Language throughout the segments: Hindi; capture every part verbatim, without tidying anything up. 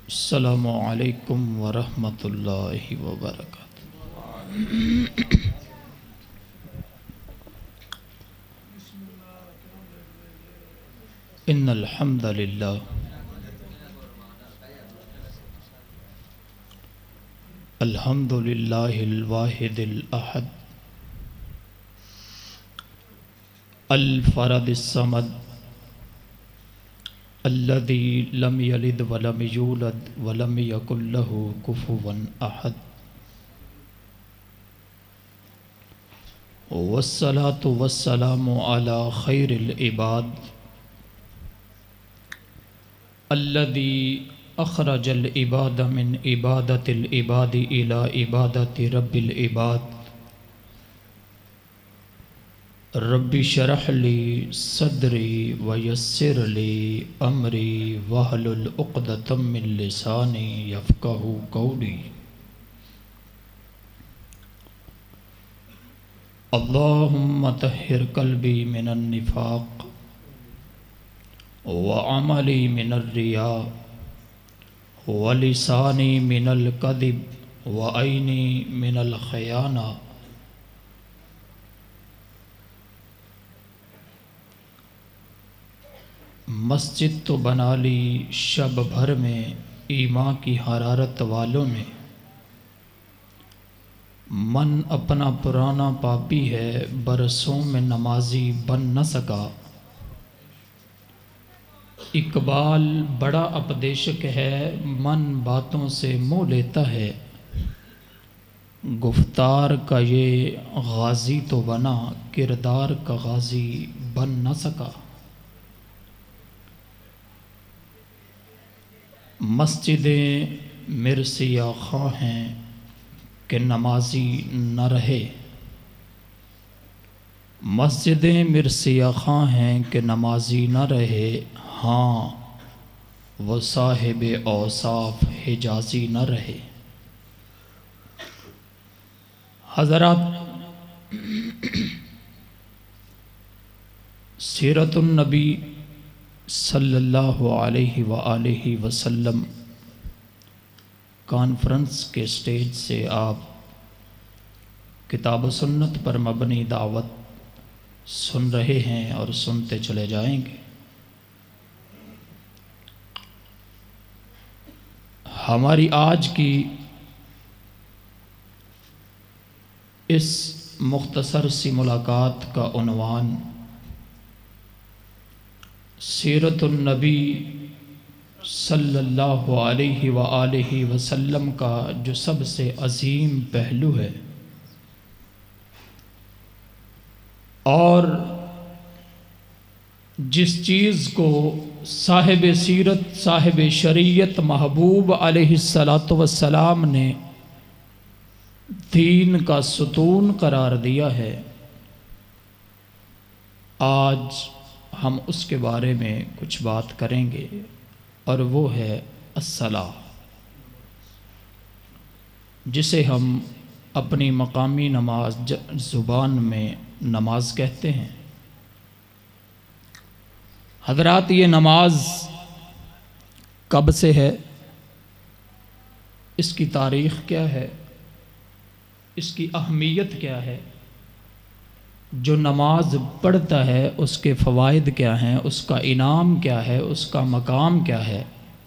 अस्सलामु अलैकुम वरहमतुल्लाहि वबरकातुहू। इन्नल हम्दलिल्लाह अल्हम्दुलिल्लाहिल वाहिदिल अहद अल फरदिस समद अल्लज़ी लम यलिद वलम यूलद वलम यकुल लहू कुफुवन अहद। वस्सलातु वस्सलामु अला खैरिल इबाद अल्लज़ी अखरजल इबाद मिन इबादतिल इबादी इला इबादति रब्बिल इबाद। रब्बि शरह ली सदरी व यस्सिर ली अमरी वहलुल उक़दतम मिन लिसानी यफ़क़हू क़ौली। अल्लाहुम्मा तह्हिर क़ल्बी मिनन निफ़ाक़ व अमली मिनर रिया व लिसानी मिनल कज़िब व ऐनी मिनल ख़याना। मस्जिद तो बना ली शब भर में ईमा की हरारत वालों ने। मन अपना पुराना पापी है बरसों में नमाजी बन न सका। इकबाल बड़ा उपदेशक है मन बातों से मोह लेता है। गुफ्तार का ये गाजी तो बना किरदार का गाजी बन न सका। मस्जिदें मिरसिया खां हैं कि नमाजी न रहे। मस्जिदें मिरसिया खां हैं कि नमाजी न रहे। हाँ वो साहिब औसाफ हिजाजी न रहे। हज़रात, सीरतुन नबी सल्लल्लाहु अलैहि व आलिहि वसल्लम कॉन्फ्रेंस के स्टेज से आप किताब सुन्नत पर मबनी दावत सुन रहे हैं और सुनते चले जाएंगे। हमारी आज की इस मुख्तसर सी मुलाकात का उन्वान सीरतुन नबी सल्लल्लाहु अलैहि व आलिहि वसल्लम का जो सबसे अजीम पहलू है और जिस चीज़ को साहिब सीरत साहिब शरीयत महबूब अलैहिस्सलातु वस्सलाम ने दीन का सुतून करार दिया है, आज हम उसके बारे में कुछ बात करेंगे और वो है अस्सलाह, जिसे हम अपनी मकामी नमाज ज़ुबान में नमाज कहते हैं। हज़रात, ये नमाज कब से है, इसकी तारीख़ क्या है, इसकी अहमियत क्या है, जो नमाज पढ़ता है उसके फ़वाइद क्या हैं, उसका इनाम क्या है, उसका मकाम क्या है,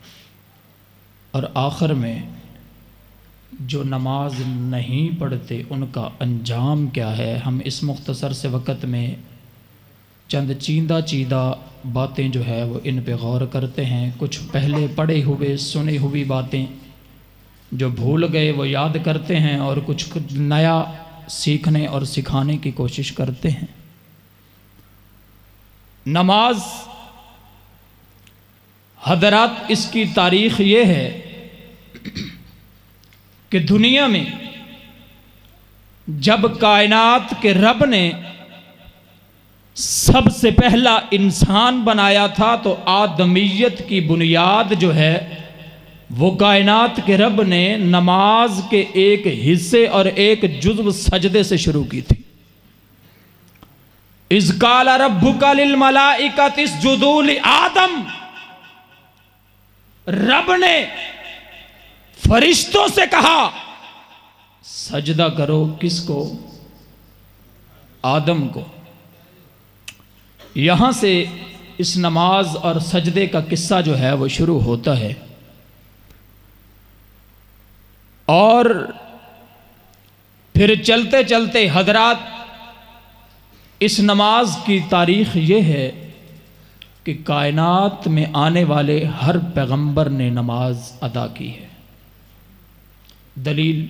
और आखिर में जो नमाज नहीं पढ़ते उनका अंजाम क्या है। हम इस मुख्तसर से वक़्त में चंद चींदा चीदा बातें जो है वो इन पे गौर करते हैं। कुछ पहले पढ़े हुए सुनी हुई बातें जो भूल गए वो याद करते हैं और कुछ नया सीखने और सिखाने की कोशिश करते हैं। नमाज, हज़रात, इसकी तारीख़ ये है कि दुनिया में जब कायनात के रब ने सबसे पहला इंसान बनाया था तो आदमियत की बुनियाद जो है वो कायनात के रब ने नमाज के एक हिस्से और एक जुज़्व सजदे से शुरू की थी। इज़ क़ाला रब्बुका लिल मलाइकति इसजुदू लि आदम, रब ने फरिश्तों से कहा सजदा करो, किसको? आदम को। यहां से इस नमाज और सजदे का किस्सा जो है वो शुरू होता है। और फिर चलते चलते हजरात इस नमाज की तारीख ये है कि कायनात में आने वाले हर पैगंबर ने नमाज अदा की है। दलील,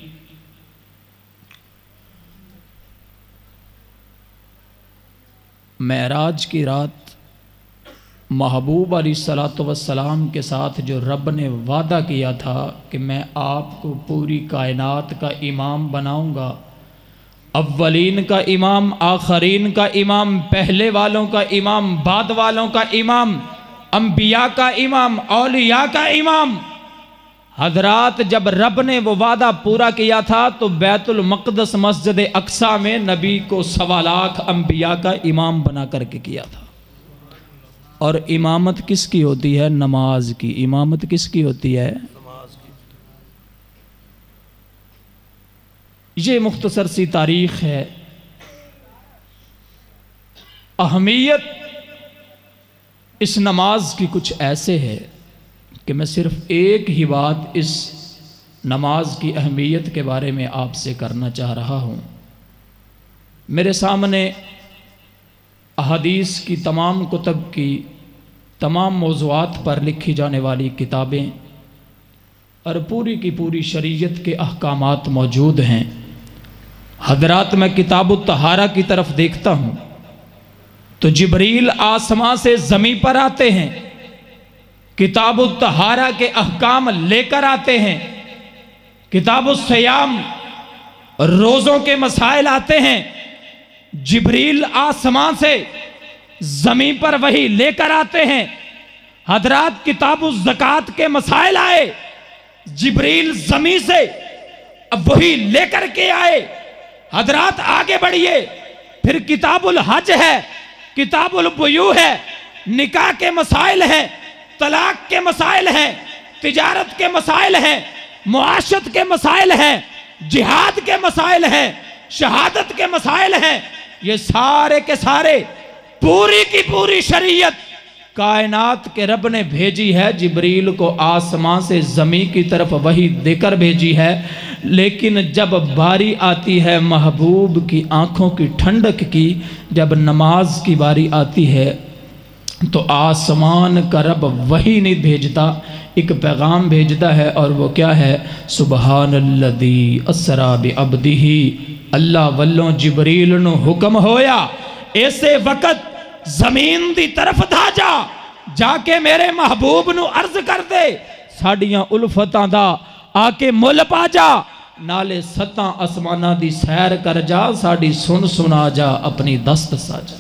मेराज की रात महबूब अलैहिस्सलातु वस्सलाम के साथ जो रब ने वादा किया था कि मैं आपको पूरी कायनात का इमाम बनाऊंगा, अव्वलीन का इमाम, आखरीन का इमाम, पहले वालों का इमाम, बाद वालों का इमाम, अंबिया का इमाम, औलिया का इमाम। हजरात जब रब ने वो वादा पूरा किया था तो बैतुल मक़दस मस्जिद अक्सा में नबी को सवा लाख अंबिया का इमाम बना करके किया था। और इमामत किसकी होती है? नमाज की। इमामत किसकी होती है? नमाज की। ये मुख्तसर सी तारीख है। अहमियत इस नमाज की कुछ ऐसे है कि मैं सिर्फ एक ही बात इस नमाज की अहमियत के बारे में आपसे करना चाह रहा हूँ। मेरे सामने अहादीस की तमाम कुतब की तमाम मौज़ूआत पर लिखी जाने वाली किताबें और पूरी की पूरी शरीयत के अहकामात मौजूद हैं। हजरात मैं किताबुत तहारा की तरफ देखता हूँ तो जिब्रील आसमां से ज़मीं पर आते हैं, किताबुत तहारा के अहकाम लेकर आते हैं। किताबुस सियाम रोज़ों के मसाइल आते हैं। जिब्रील आसमां से ज़मीं पर वही लेकर आते हैं। हजरात किताबुस ज़कात के मसाइल आए, जिब्रील ज़मीं से अब वही लेकर के आए। हजरात आगे बढ़िए, फिर किताबुल हज है, किताबुल बुयू है, निकाह के मसाइल हैं, तलाक के मसाइल हैं, तिजारत के मसाइल हैं, मुआशत के मसाइल हैं, जिहाद के मसाइल हैं, शहादत के मसाइल हैं। ये सारे के सारे पूरी की पूरी शरीयत कायनात के रब ने भेजी है। जिब्रील को आसमां से ज़मीं की तरफ वही देकर भेजी है। लेकिन जब बारी आती है महबूब की आंखों की ठंडक की, जब नमाज की बारी आती है तो आसमान का रब वही नहीं भेजता, एक पैगाम भेजता है। और वो क्या है? सुबहानल्लज़ी अस्रा बिअब्दिही। अल्लाह वल्लों जिब्रील नु हुक्म होया ऐसे वक़्त ज़मीन दी तरफ धा जा, जाके मेरे महबूब नु अर्ज कर दे साड़ियां उल्फतां दा आके मुल पा जा, नाले सत्तां आसमानां दी सैर कर जा, साड़ी सुन सुना जा, अपनी दस्त साजा।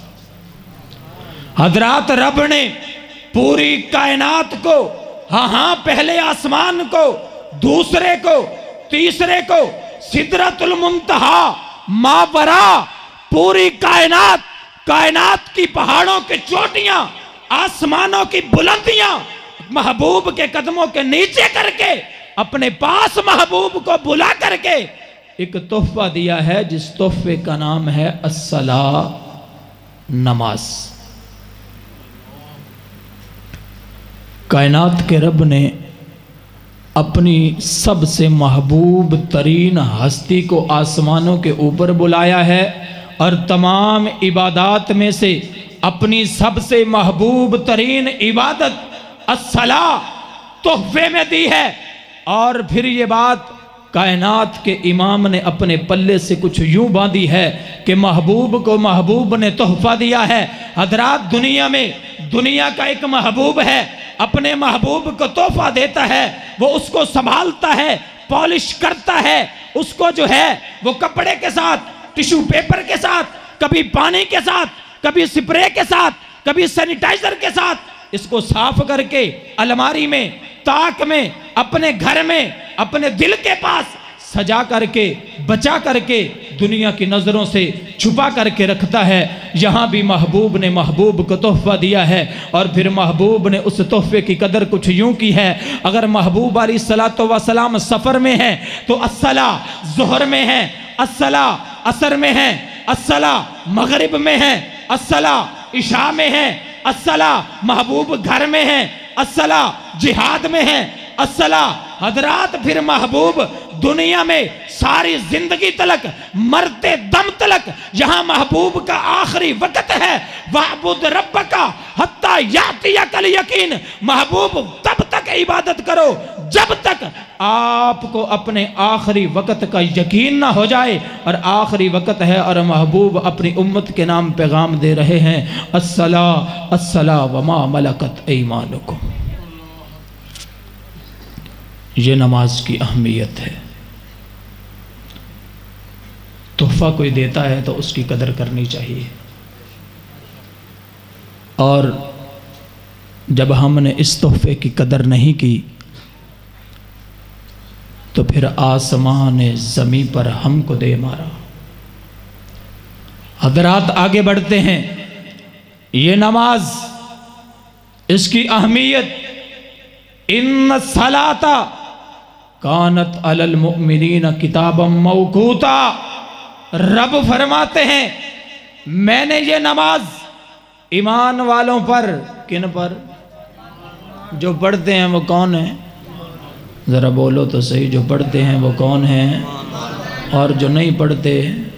हजरात रब ने पूरी कायनात को, हाँ हाँ पहले आसमान को, दूसरे को, तीसरे को, सिदरतुल मुंतहा, मावरा, पूरी कायनात, कायनात की पहाड़ों की चोटियां, आसमानों की बुलंदियां महबूब के कदमों के नीचे करके अपने पास महबूब को बुला करके एक तोहफा दिया है, जिस तोहफे का नाम है अस्सला, नमाज। कायनात के रब ने अपनी सबसे महबूब तरीन हस्ती को आसमानों के ऊपर बुलाया है और तमाम इबादात में से अपनी सबसे महबूब तरीन इबादत अस्सला तोहफे में दी है। और फिर ये बात कायनात के इमाम ने अपने पल्ले से कुछ यूं बांधी है कि महबूब को महबूब ने तोहफा दिया है। हजरात दुनिया में दुनिया का एक महबूब है, अपने महबूब को तोहफा देता है, वो उसको संभालता है, पॉलिश करता है, उसको जो है वो कपड़े के साथ, टिश्यू पेपर के साथ, कभी पानी के साथ, कभी स्प्रे के साथ, कभी सैनिटाइजर के साथ इसको साफ करके अलमारी में, ताक में, अपने घर में, अपने दिल के पास सजा करके, बचा करके दुनिया की नज़रों से छुपा करके रखता है। यहाँ भी महबूब ने महबूब को तोहफ़ा दिया है और फिर महबूब ने उस तोहफ़े की कदर कुछ यूँ की है। अगर महबूब अलैहिस्सलातु वस्सलाम सफ़र में है तो अस्सला ज़ोहर में है, अस्सला असर में है, अस्सला मगरिब में है, अस्सला इशा में है, अस्सला महबूब घर में है, अस्सला जिहाद में है, अस्सला हजरात फिर महबूब दुनिया में सारी जिंदगी तलक मरते दम तलक यहाँ महबूब का आखिरी वक्त है। वअबुद रब्बका हत्ता यातियकल यकीन, महबूब तब तक इबादत करो जब तक आपको अपने आखिरी वक्त का यकीन ना हो जाए। और आखिरी वक्त है और महबूब अपनी उम्मत के नाम पैगाम दे रहे हैं, अस्सला अस्सला वमा मलकत ऐमानुकुम। ये नमाज की अहमियत है। तोहफ़ा कोई देता है तो उसकी कदर करनी चाहिए। और जब हमने इस तोहफ़े की कदर नहीं की तो फिर आसमान ने ज़मीं पर हमको दे मारा। हज़रात आगे बढ़ते हैं। ये नमाज, इसकी अहमियत, इन्न सलाता कानत अलल मुमिनीन किताबम मौकूता। रब फरमाते हैं मैंने ये नमाज ईमान वालों पर, किन पर? जो पढ़ते हैं वो कौन है? ज़रा बोलो तो सही, जो पढ़ते हैं वो कौन है? और जो नहीं पढ़ते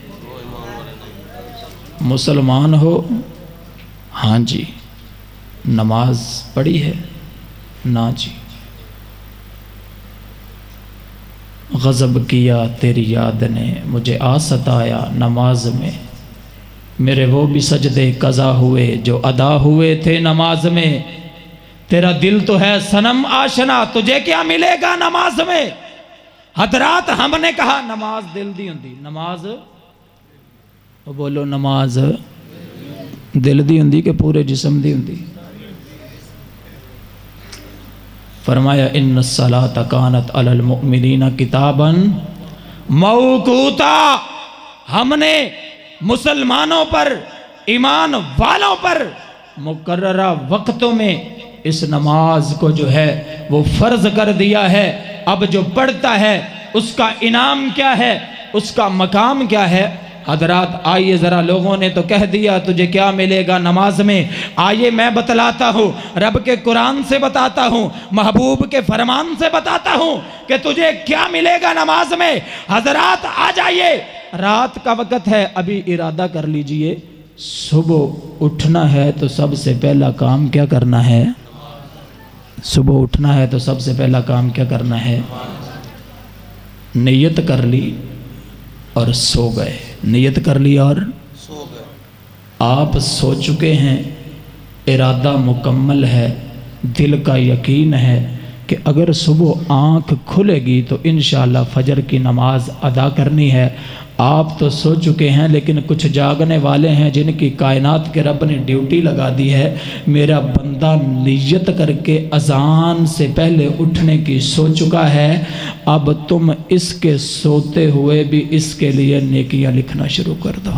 मुसलमान हो? हाँ जी, नमाज पढ़ी है ना जी। गज़ब किया तेरी याद ने मुझे आ सताया नमाज में, मेरे वो भी सजदे कज़ा हुए जो अदा हुए थे नमाज में। तेरा दिल तो है सनम आशना, तुझे क्या मिलेगा नमाज में? हजरात हमने कहा नमाज दिल दी हुंदी, नमाज वो बोलो नमाज दिल दी हुंदी कि पूरे जिस्म दी हुंदी? फरमाया इन्न सलात कानत अलल मुमिनीना किताबन मौकूता। हमने मुसलमानों पर, ईमान वालों पर मुकर्ररा वक्तों में इस नमाज को जो है वो फ़र्ज कर दिया है। अब जो पढ़ता है उसका इनाम क्या है, उसका मकाम क्या है? हजरात आइए ज़रा, लोगों ने तो कह दिया तुझे क्या मिलेगा नमाज में। आइए मैं बतलाता हूँ, रब के कुरान से बताता हूँ, महबूब के फरमान से बताता हूँ कि तुझे क्या मिलेगा नमाज में। हजरात आ जाइए, रात का वक़्त है, अभी इरादा कर लीजिए सुबह उठना है तो सबसे पहला काम क्या करना है? सुबह उठना है तो सबसे पहला काम क्या करना है? नियत कर ली और सो गए। नियत कर ली और सो गए। आप सो चुके हैं, इरादा मुकम्मल है, दिल का यकीन है कि अगर सुबह आँख खुलेगी तो इंशाअल्लाह फजर की नमाज अदा करनी है। आप तो सो चुके हैं, लेकिन कुछ जागने वाले हैं जिनकी कायनात के रब ने ड्यूटी लगा दी है। मेरा बंदा नियत करके अजान से पहले उठने की सो चुका है, अब तुम इसके सोते हुए भी इसके लिए नेकियां लिखना शुरू कर दो।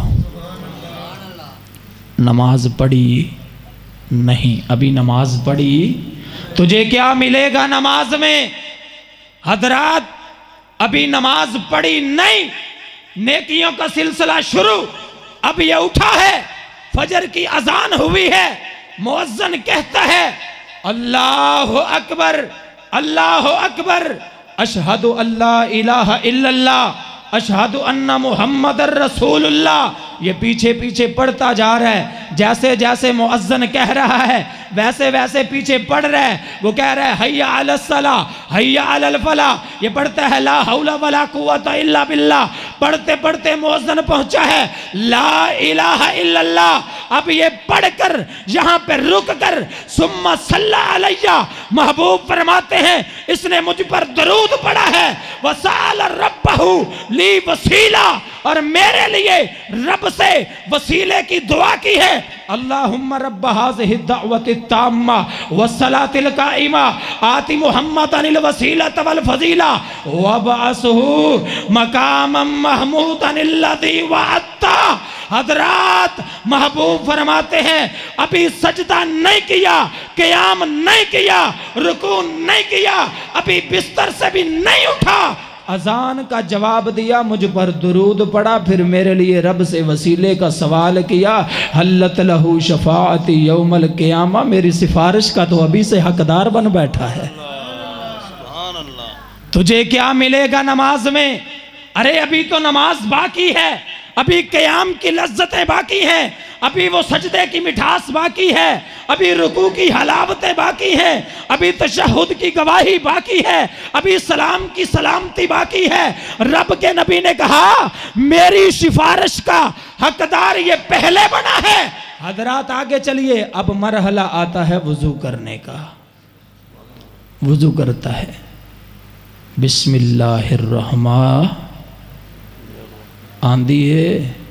नमाज पढ़ी नहीं, अभी नमाज पढ़ी, तुझे क्या मिलेगा नमाज में? हजरात अभी नमाज पढ़ी नहीं, नेकियों का सिलसिला शुरू। अब ये उठा है, फजर की अजान हुई है, मुअज्जिन कहता है अल्लाहु अकबर अल्लाहु अकबर, अशहदु अल्ला इलाहा इल्लल्लाह, अशहदु अन्ना मुहम्मदर रसूलुल्लाह। ये पीछे पीछे पढ़ता जा रहा है, जैसे जैसे मुअज्जिन कह रहा है वैसे वैसे पीछे पढ़ रहा है। वो कह रहा है हय्या अलस सला हय्या अलल फला, ये पढ़ता है ला हौला वला कुव्वता इल्ला बिल्लाह। पढ़ते पढ़ते मुअज्जिन पहुंचा है ला इलाहा इल्लल्लाह। अब ये पढ़कर यहाँ पे रुक कर सुम्मा सल्ला अलैया, महबूब फरमाते हैं इसने मुझ पर दरूद पढ़ा है, वसाल रब्बहू ली वसीला, और मेरे लिए रब से वसीले की दुआ की है। अल्लाहुम्मा रब्ब हाज़िहि दावति ताम्मा वस्सलातिल काइमा आति मुहम्मदनिल वसीलत वल फजीला वबअसहु मकामम महमूदनिल्लज़ी वअत्ता। हजरात, महबूब फरमाते हैं अभी सजदा नहीं किया, क़याम नहीं किया, रुकू नहीं किया, अभी बिस्तर से भी नहीं उठा, अजान का जवाब दिया, मुझ पर दुरूद पड़ा, फिर मेरे लिए रब से वसीले का सवाल किया। हल्लत लहू शफाअती यौमल क़ियामा, मेरी सिफारिश का तो अभी से हकदार बन बैठा है। तुझे क्या मिलेगा नमाज में? अरे अभी तो नमाज बाकी है, अभी क़याम की लज्जतें बाकी हैं, अभी वो सजदे की मिठास बाकी है, अभी रुकू की हलावतें बाकी हैं, अभी तशहुद की गवाही बाकी है, अभी सलाम की सलामती बाकी है। रब के नबी ने कहा मेरी सिफारिश का हकदार ये पहले बना है। हजरात आगे चलिए, अब मरहला आता है वुजू करने का। वुजू करता है, बिस्मिल्लाहिर्रहमान आंधी है,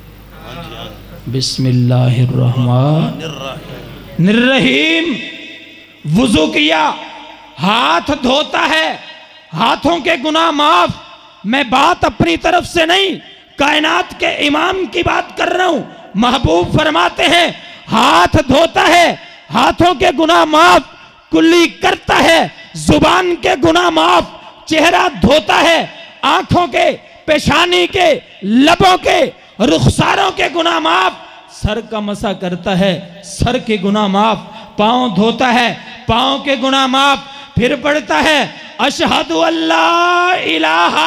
बिस्मिल्लाहिर्रहमानिर्रहीम। वुजू किया, हाथ धोता है, हाथों के गुनाह माफ। मैं बात अपनी तरफ से नहीं, कायनात के इमाम की बात कर रहा हूं। महबूब फरमाते हैं हाथ धोता है, हाथों के गुनाह माफ, कुल्ली करता है, जुबान के गुनाह माफ, चेहरा धोता है, आंखों के, पेशानी के, लबों के, रुखसारों के गुनाह माफ, सर का मसा करता है, सर के गुनाह माफ, पांव धोता है, पांव के गुनाह माफ, फिर पढ़ता है अशहदु अल्ला इलाहा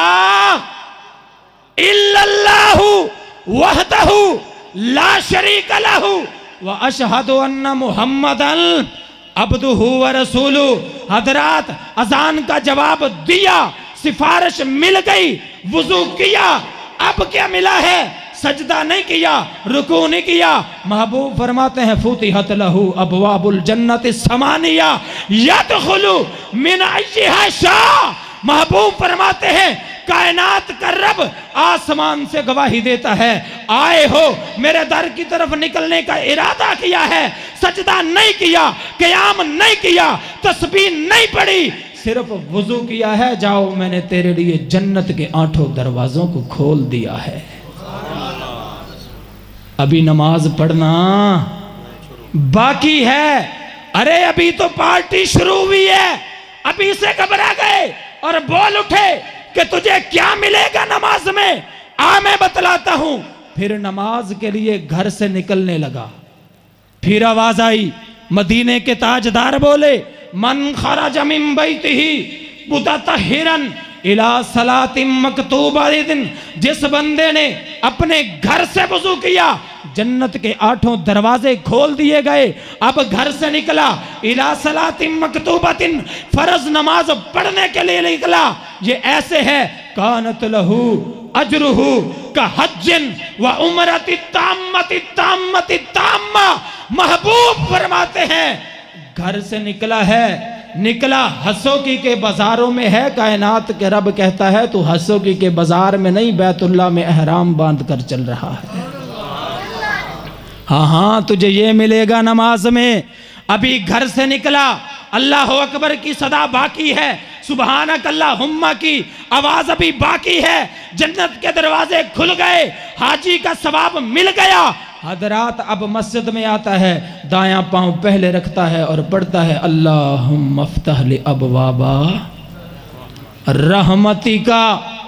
इल्लल्लाहु वहदहु ला शरीक लहु व अशहदु अन्ना मुहम्मदन अब्दुहु व रसूलुहु। हजरात, अजान का जवाब दिया, सिफारिश मिल गई, वुजू किया, अब क्या मिला है? सजदा नहीं किया, रुकू नहीं किया। महबूब फरमाते हैं फुतिहत लहू अबवाबुल जन्नति समानिया यदखुलु मिन अय्यिहा शाअ। महबूब फरमाते हैं कायनात का रब आसमान से गवाही देता है, आए हो, मेरे दर की तरफ निकलने का इरादा किया है, सजदा नहीं किया, क़याम नहीं किया, तस्बीह नहीं पढ़ी, सिर्फ वुजू किया है, जाओ मैंने तेरे लिए जन्नत के आठों दरवाजों को खोल दिया है। अभी नमाज पढ़ना बाकी है। अरे अभी तो पार्टी शुरू हुई है, अभी से घबरा गए और बोल उठे कि तुझे क्या मिलेगा नमाज में? आ मैं बतलाता हूं। फिर नमाज के लिए घर से निकलने लगा, फिर आवाज आई, मदीने के ताजदार बोले मन खरज मिन बैतिही मुततहिरन इला सलातिन मकतूबतिन। जिस बंदे ने अपने घर से वुजू किया, जन्नत के आठों दरवाजे खोल दिए गए। अब घर से निकला, इला सलातिन मकतूबतिन, फर्ज नमाज पढ़ने के लिए निकला। ये ऐसे है कानत लहू अजरुहु का हज्जिन व उमरति ताम्मति ताम्मति ताम्मा। महबूब फरमाते हैं घर से निकला है, निकला हसोकी के बाजारों में है। कायनात के रब कहता है तू हसोकी के बाजार में नहीं, बैतुल्लाह में एहराम बांध कर चल रहा है। हाँ हाँ, तुझे ये मिलेगा नमाज में। अभी घर से निकला, अल्लाह अकबर की सदा बाकी है, सुबहानक अल्लाहुम्मा की आवाज अभी बाकी है, जन्नत के दरवाजे खुल गए, हाजी का सवाब मिल गया। हजरात अब मस्जिद में आता है, दायां पांव पहले रखता है और पढ़ता है अल्लाहुम्मा अफ्तह लि अबवाबा रहमती का।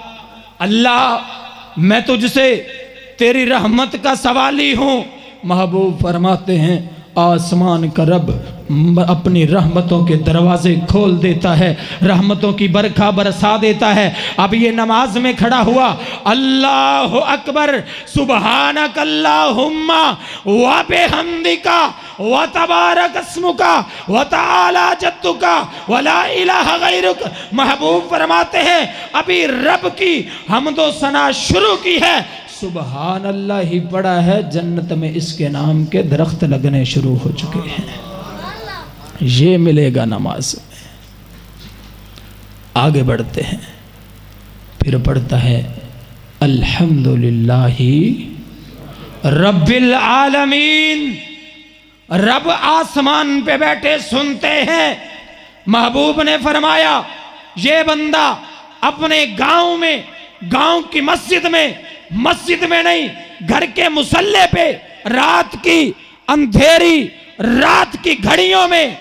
अल्लाह मैं तुझसे तेरी रहमत का सवाली हूं। महबूब फरमाते हैं आसमान का रब अपनी रहमतों के दरवाजे खोल देता है, रहमतों की बरखा बरसा देता है। अब ये नमाज में खड़ा हुआ, अल्लाह अकबर सुबहानक अल्लाहुम्मा व बिहम्दिका व तबारक अस्मुका व तआला जद्दुका व ला इलाहा गैरुक। महबूब फरमाते हैं अभी रब की हम्दो सना शुरू की है, सुबहान अल्लाह ही पड़ा है, जन्नत में इसके नाम के दरख्त लगने शुरू हो चुके हैं। ये मिलेगा नमाज में। आगे बढ़ते हैं, फिर पढ़ता है अल्हम्दुलिल्लाहि रब्बिल आलमीन। रब आसमान पे बैठे सुनते हैं। महबूब ने फरमाया ये बंदा अपने गांव में, गांव की मस्जिद में, मस्जिद में नहीं घर के मुसल्ले पे रात की अंधेरी रात की घड़ियों में,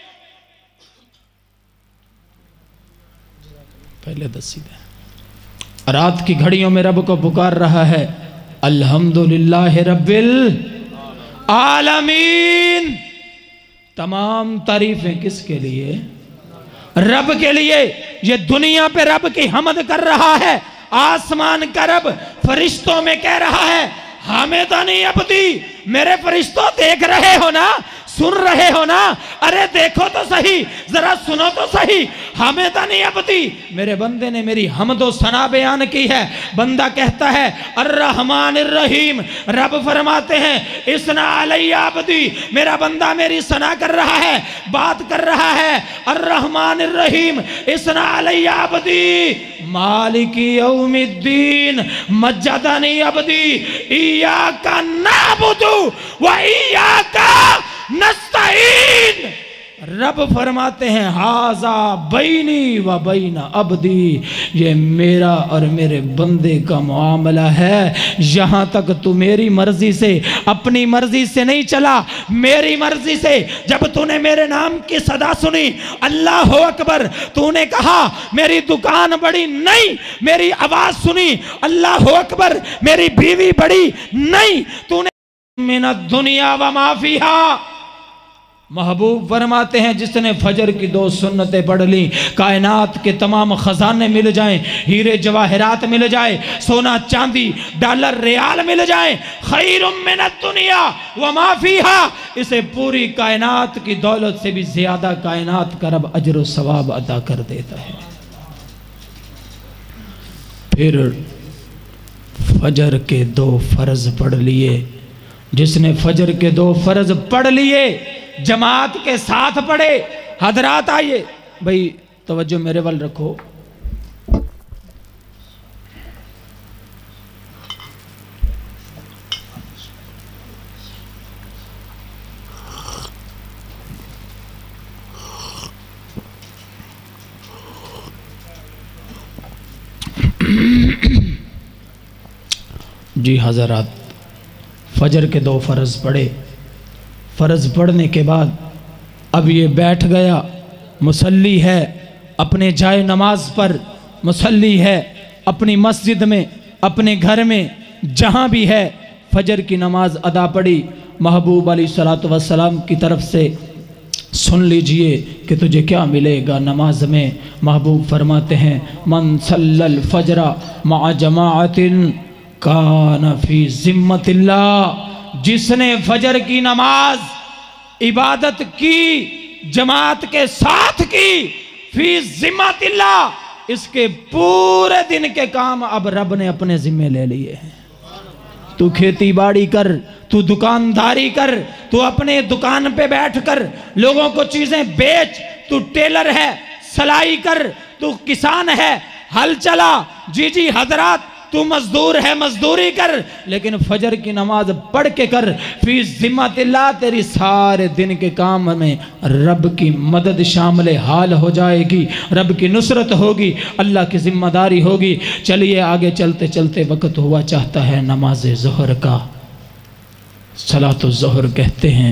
पहले दसी दे, रात की घड़ियों में रब को पुकार रहा है। अल्हम्दुलिल्लाह रब्बिल आलमीन। तमाम तारीफें किसके लिए? रब के लिए। ये दुनिया पे रब की हमद कर रहा है। आसमान का रब फरिश्तों में कह रहा है हमें तो नहीं अबदी, मेरे फरिश्तों देख रहे हो ना, सुन रहे हो ना, अरे देखो तो सही, जरा सुनो तो सही, हमें तो नहीं अबदी। मेरे बंदे ने मेरी हमदो सना बयान की है। बंदा कहता है अर्रहमान अर्रहीम। रब फरमाते हैं इसना अलैया अबदी, मेरा बंदा मेरी सना कर रहा है, बात कर रहा है। अर्रहमान अर्रहीम इसना अलैया अबदी मालिकी यौमिद्दीन मज्जदनी अबदी इय्याका नअबुदु व इय्याका नस्तईन। रब फरमाते हैं हाजा बैनी व बैना अब्दी, ये मेरा और मेरे बंदे का मामला है। यहाँ तक तू मेरी मर्जी से, अपनी मर्जी से नहीं चला, मेरी मर्जी से। जब तूने मेरे नाम की सदा सुनी अल्लाह अकबर, तूने कहा मेरी दुकान बड़ी नहीं, मेरी आवाज सुनी अल्लाह अकबर, मेरी बीवी बड़ी नहीं, तूने मिन दुनिया व माफिहा। महबूब फरमाते हैं जिसने फजर की दो सुन्नतें पढ़ ली, कायनात के तमाम खजाने मिल जाएं, हीरे जवाहरात मिल जाए, सोना चांदी डॉलर रियाल मिल जाए, खैरुम मिनद दुनिया व मा फीहा, इसे पूरी कायनात की दौलत से भी ज्यादा कायनात का रब अजर व सवाब अदा कर देता है। फिर फजर के दो फर्ज पढ़ लिए। जिसने फजर के दो फर्ज पढ़ लिए जमात के साथ पढ़े। हजरात आइए भाई, तवज्जो मेरे वाल रखो। जी हजरात, फजर के दो फर्ज पढ़े। फ़र्ज़ पढ़ने के बाद अब ये बैठ गया, मुसल्ली है अपने जाए नमाज पर, मुसल्ली है अपनी मस्जिद में, अपने घर में, जहाँ भी है फजर की नमाज अदा पड़ी। महबूब अलैहिस्सलातु वस्सलाम की तरफ से सुन लीजिए कि तुझे क्या मिलेगा नमाज में। महबूब फरमाते हैं मन सल्लल फजरा मा जमाअतिन कान फी ज़िम्मतिल्लाह। जिसने फजर की नमाज इबादत की, जमात के साथ की, फी ज़िम्मतिल्लाह, इसके पूरे दिन के काम अब रब ने अपने जिम्मे ले लिए हैं। तू खेती बाड़ी कर, तू दुकानदारी कर, तू अपने दुकान पे बैठकर लोगों को चीजें बेच, तू टेलर है सिलाई कर, तू किसान है हल चला, जी जी हजरात तू मजदूर है मजदूरी कर, लेकिन फजर की नमाज पढ़ के कर। फी ज़िम्मतिल्लाह, तेरी सारे दिन के काम में रब की मदद शामिल हाल हो जाएगी, रब की नुसरत होगी, अल्लाह की जिम्मेदारी होगी। चलिए आगे चलते चलते वक्त हुआ चाहता है नमाज ज़ोहर का। सलातो ज़ोहर कहते हैं,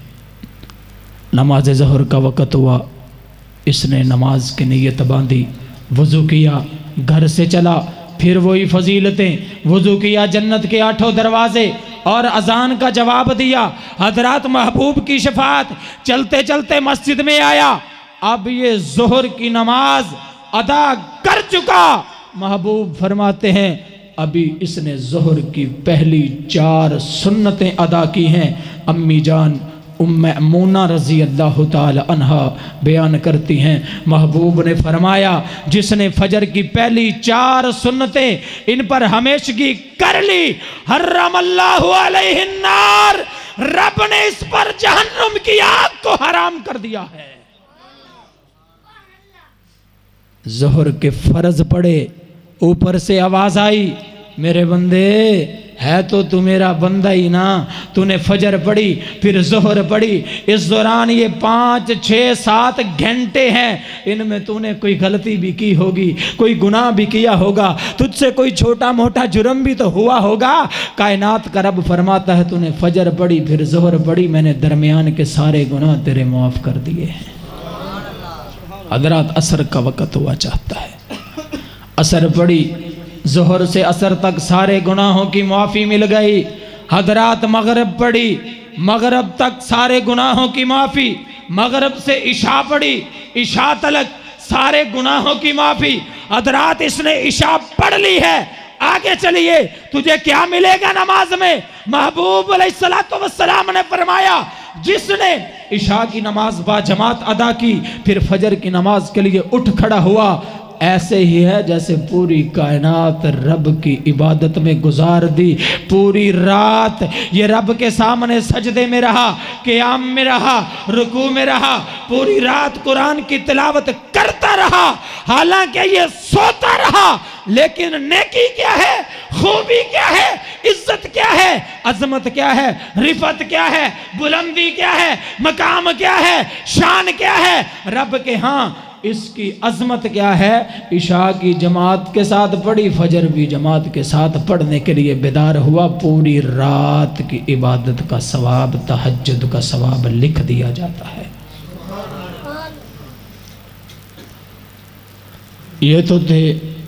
नमाज ज़ोहर का वक़्त हुआ, इसने नमाज की नीयत बांधी, वज़ू किया, घर से चला, फिर वही फजीलतें, वज़ू किया, जन्नत के आठों दरवाजे और अजान का जवाब दिया। हजरात महबूब की शफात, चलते चलते मस्जिद में आया। अब ये ज़ोहर की नमाज अदा कर चुका। महबूब फरमाते हैं अभी इसने ज़ोहर की पहली चार सुन्नतें अदा की हैं। अम्मी जान उम्मे मूना रज़ी अल्लाह ताला अन्हा बयान करती हैं, महबूब ने फरमाया जिसने फजर की पहली चार सुन्नतें इन पर हमेशगी कर ली, हर्रमल्लाहु अलैहि नार, रब ने इस पर जहन्नुम की आग को हराम कर दिया है। ज़ोहर के फर्ज पड़े, ऊपर से आवाज आई मेरे बंदे है तो तू मेरा बंदा ही ना। तूने फजर पढ़ी, फिर जोहर पढ़ी, इस दौरान ये पाँच छः सात घंटे हैं, इनमें तूने कोई गलती भी की होगी, कोई गुनाह भी किया होगा, तुझसे कोई छोटा मोटा जुर्म भी तो हुआ होगा। कायनात का रब फरमाता है तूने फजर पढ़ी, फिर जोहर पढ़ी, मैंने दरमियान के सारे गुनाह तेरे माफ़ कर दिए हैं। हजरात असर का वक़्त हुआ चाहता है, असर पढ़ी, जोहर से असर तक सारे गुनाहों की माफ़ी मिल गई। हजरात मगरब पढ़ी, मगरब तक सारे गुनाहों की माफ़ी, मगरब से इशा पढ़ी, इशा तलक सारे गुनाहों की माफ़ी। हजरात इसने इशा पढ़ ली है, आगे चलिए तुझे क्या मिलेगा नमाज में। महबूब अलैहिस्सलातु वस्सलाम ने फरमाया जिसने इशा की नमाज बा जमात अदा की, फिर फजर की नमाज के लिए उठ खड़ा हुआ, ऐसे ही है जैसे पूरी कायनात रब की इबादत में गुजार दी। पूरी रात ये रब के सामने सजदे में रहा, क़याम में रहा, रुकू में रहा, पूरी रात कुरान की तिलावत करता रहा। हालांकि ये सोता रहा, लेकिन नेकी क्या है, खूबी क्या है, इज्जत क्या है, अजमत क्या है, रिफत क्या है, बुलंदी क्या है, मकाम क्या है, शान क्या है रब के हाँ, इसकी अजमत क्या है। इशा की जमात के साथ पढ़ी, फजर भी जमात के साथ पढ़ने के लिए बेदार हुआ। पूरी रात की इबादत का सवाब, तहज्जुद का सवाब लिख दिया जाता है। ये तो थे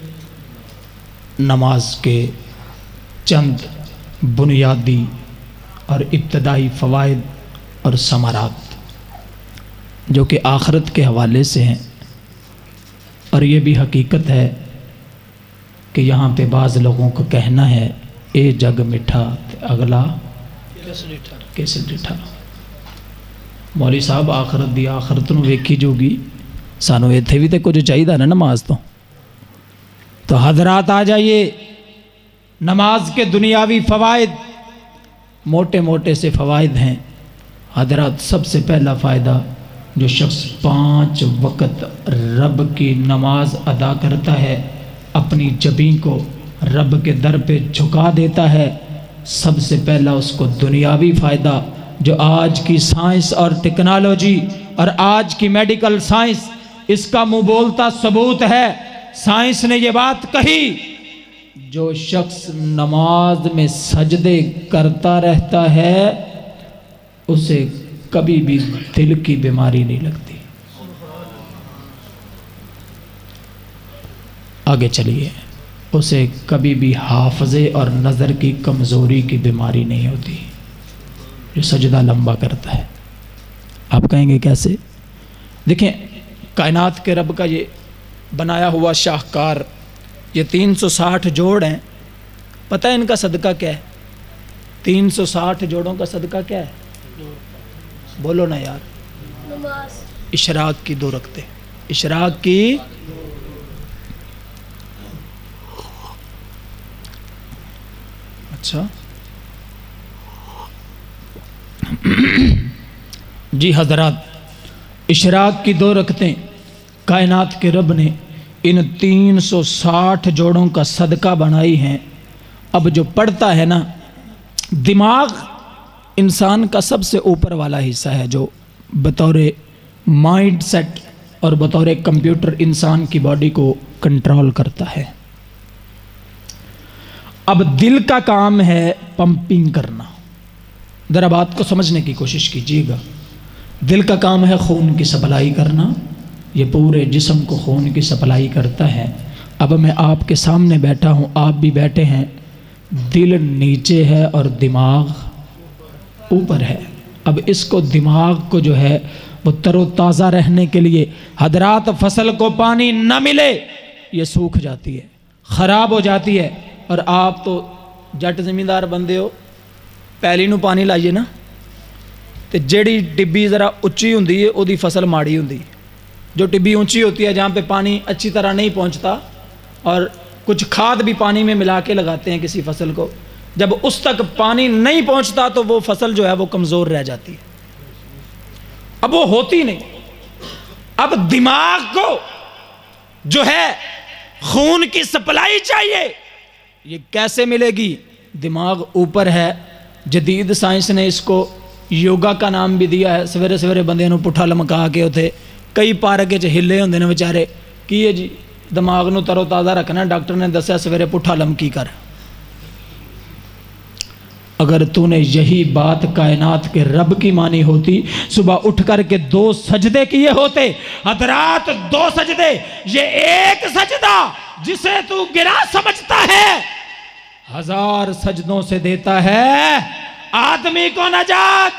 नमाज के चंद बुनियादी और इब्तदाई फ़वाइद और समारात जो कि आखिरत के हवाले से हैं। और ये भी हकीकत है कि यहाँ पे बाज़ लोगों को कहना है ए जग मिठा अगला कैसे डिठा। मौली साहब आखिरत दी आखिरत नूं वेखी जोगी, सानू इत्थे भी तो कुछ चाहिए ना नमाज तो। तो हजरात आ जाइए, नमाज के दुनियावी फ़वाइद मोटे मोटे से फ़वाइद हैं। हजरात सबसे पहला फ़ायदा, जो शख्स पाँच वक़्त रब की नमाज अदा करता है, अपनी जबीं को रब के दर पे झुका देता है, सबसे पहला उसको दुनियावी फ़ायदा जो आज की साइंस और टेक्नोलॉजी और आज की मेडिकल साइंस इसका मुँह बोलता सबूत है। साइंस ने ये बात कही, जो शख्स नमाज में सजदे करता रहता है उसे कभी भी दिल की बीमारी नहीं लगती। आगे चलिए, उसे कभी भी हाफजे और नज़र की कमज़ोरी की बीमारी नहीं होती जो सजदा लंबा करता है। आप कहेंगे कैसे? देखें, कायनात के रब का ये बनाया हुआ शाहकार, ये तीन सौ साठ जोड़ हैं। पता है इनका सदका क्या है? तीन सौ साठ जोड़ों का सदका क्या है? बोलो ना यार। नमाज। इशराक की दो रखते, इशराक की अच्छा जी हजरात, इशराक की दो रखते कायनात के रब ने इन तीन सौ साठ जोड़ों का सदका बनाई हैं। अब जो पढ़ता है ना, दिमाग इंसान का सबसे ऊपर वाला हिस्सा है जो बतौर माइंड सेट और बतौर कंप्यूटर इंसान की बॉडी को कंट्रोल करता है। अब दिल का काम है पंपिंग करना। ज़रा बात को समझने की कोशिश कीजिएगा। दिल का काम है खून की सप्लाई करना, ये पूरे जिस्म को खून की सप्लाई करता है। अब मैं आपके सामने बैठा हूँ, आप भी बैठे हैं, दिल नीचे है और दिमाग ऊपर है। अब इसको दिमाग को जो है वो तरोताज़ा रहने के लिए, हजरात फसल को पानी न मिले ये सूख जाती है, ख़राब हो जाती है। और आप तो जट ज़मींदार बंदे हो, पैली नूं पानी लाइए ना तो जेड़ी टिब्बी ज़रा उच्ची हुंदी है उहदी फसल माड़ी हुंदी। जो टिब्बी ऊंची होती है जहाँ पे पानी अच्छी तरह नहीं पहुँचता, और कुछ खाद भी पानी में मिला के लगाते हैं किसी फसल को, जब उस तक पानी नहीं पहुंचता तो वो फसल जो है वो कमज़ोर रह जाती है, अब वो होती नहीं। अब दिमाग को जो है खून की सप्लाई चाहिए, ये कैसे मिलेगी? दिमाग ऊपर है। जदीद साइंस ने इसको योगा का नाम भी दिया है। सवेरे सवेरे बंदे नूं पुट्ठा लमका के उत्थे कई पार्क च हिले होंदे ने बेचारे, की है जी दिमाग नूं तरोताज़ा रखना, डॉक्टर ने दस्या सवेरे पुट्ठा लमकी कर। अगर तूने यही बात कायनात के रब की मानी होती, सुबह उठ कर के दो सजदे किए होते। हजरात दो सजदे, ये एक सजदा जिसे तू गिरा समझता है हजार सजदों से देता है आदमी को नजात।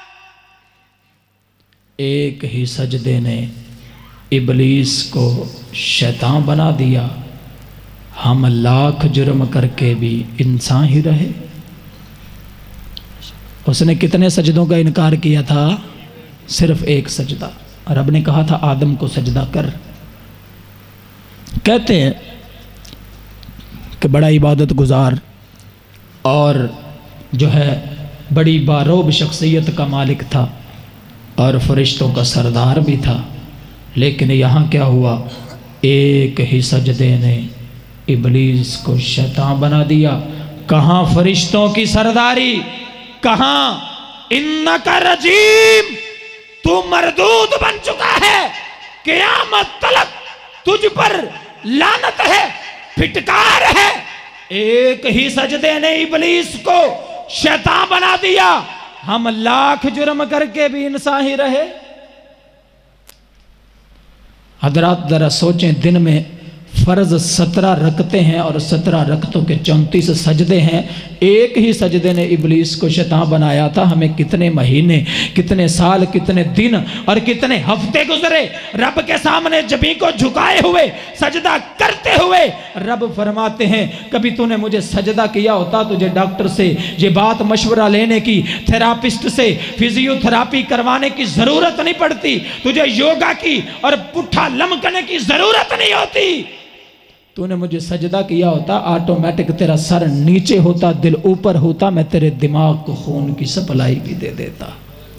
एक ही सजदे ने इबलीस को शैतान बना दिया। हम लाख जुर्म करके भी इंसान ही रहे। उसने कितने सजदों का इनकार किया था? सिर्फ एक सजदा। रब ने कहा था आदम को सजदा कर। कहते हैं कि बड़ा इबादत गुजार और जो है बड़ी बारोब शख्सियत का मालिक था और फरिश्तों का सरदार भी था, लेकिन यहाँ क्या हुआ? एक ही सजदे ने इबलीस को शैतान बना दिया। कहाँ फरिश्तों की सरदारी, कहाँ इन्नका रजीम, तू मरदूद बन चुका है, क़यामत तलक तुझ पर लानत है, फिटकार है। एक ही सजदे ने इबलीस को शैतान बना दिया। हम लाख जुर्म करके भी इंसान ही रहे। हजरात जरा सोचें, दिन में फर्ज सत्रह रखते हैं और सत्रह रकतों के चौंतीस सजदे हैं। एक ही सजदे ने इबलीस को शैतान बनाया था। हमें कितने महीने, कितने साल, कितने दिन और कितने हफ्ते गुजरे रब के सामने जबी को झुकाए हुए सजदा करते हुए। रब फरमाते हैं कभी तूने मुझे सजदा किया होता, तुझे डॉक्टर से ये बात मशवरा लेने की, थेरापिस्ट से फिजियोथेरापी करवाने की जरूरत नहीं पड़ती, तुझे योगा की और पुट्ठा लमकने की जरूरत नहीं होती। तूने मुझे सजदा किया होता, ऑटोमेटिक तेरा सर नीचे होता, दिल ऊपर होता, मैं तेरे दिमाग को खून की सप्लाई भी दे देता।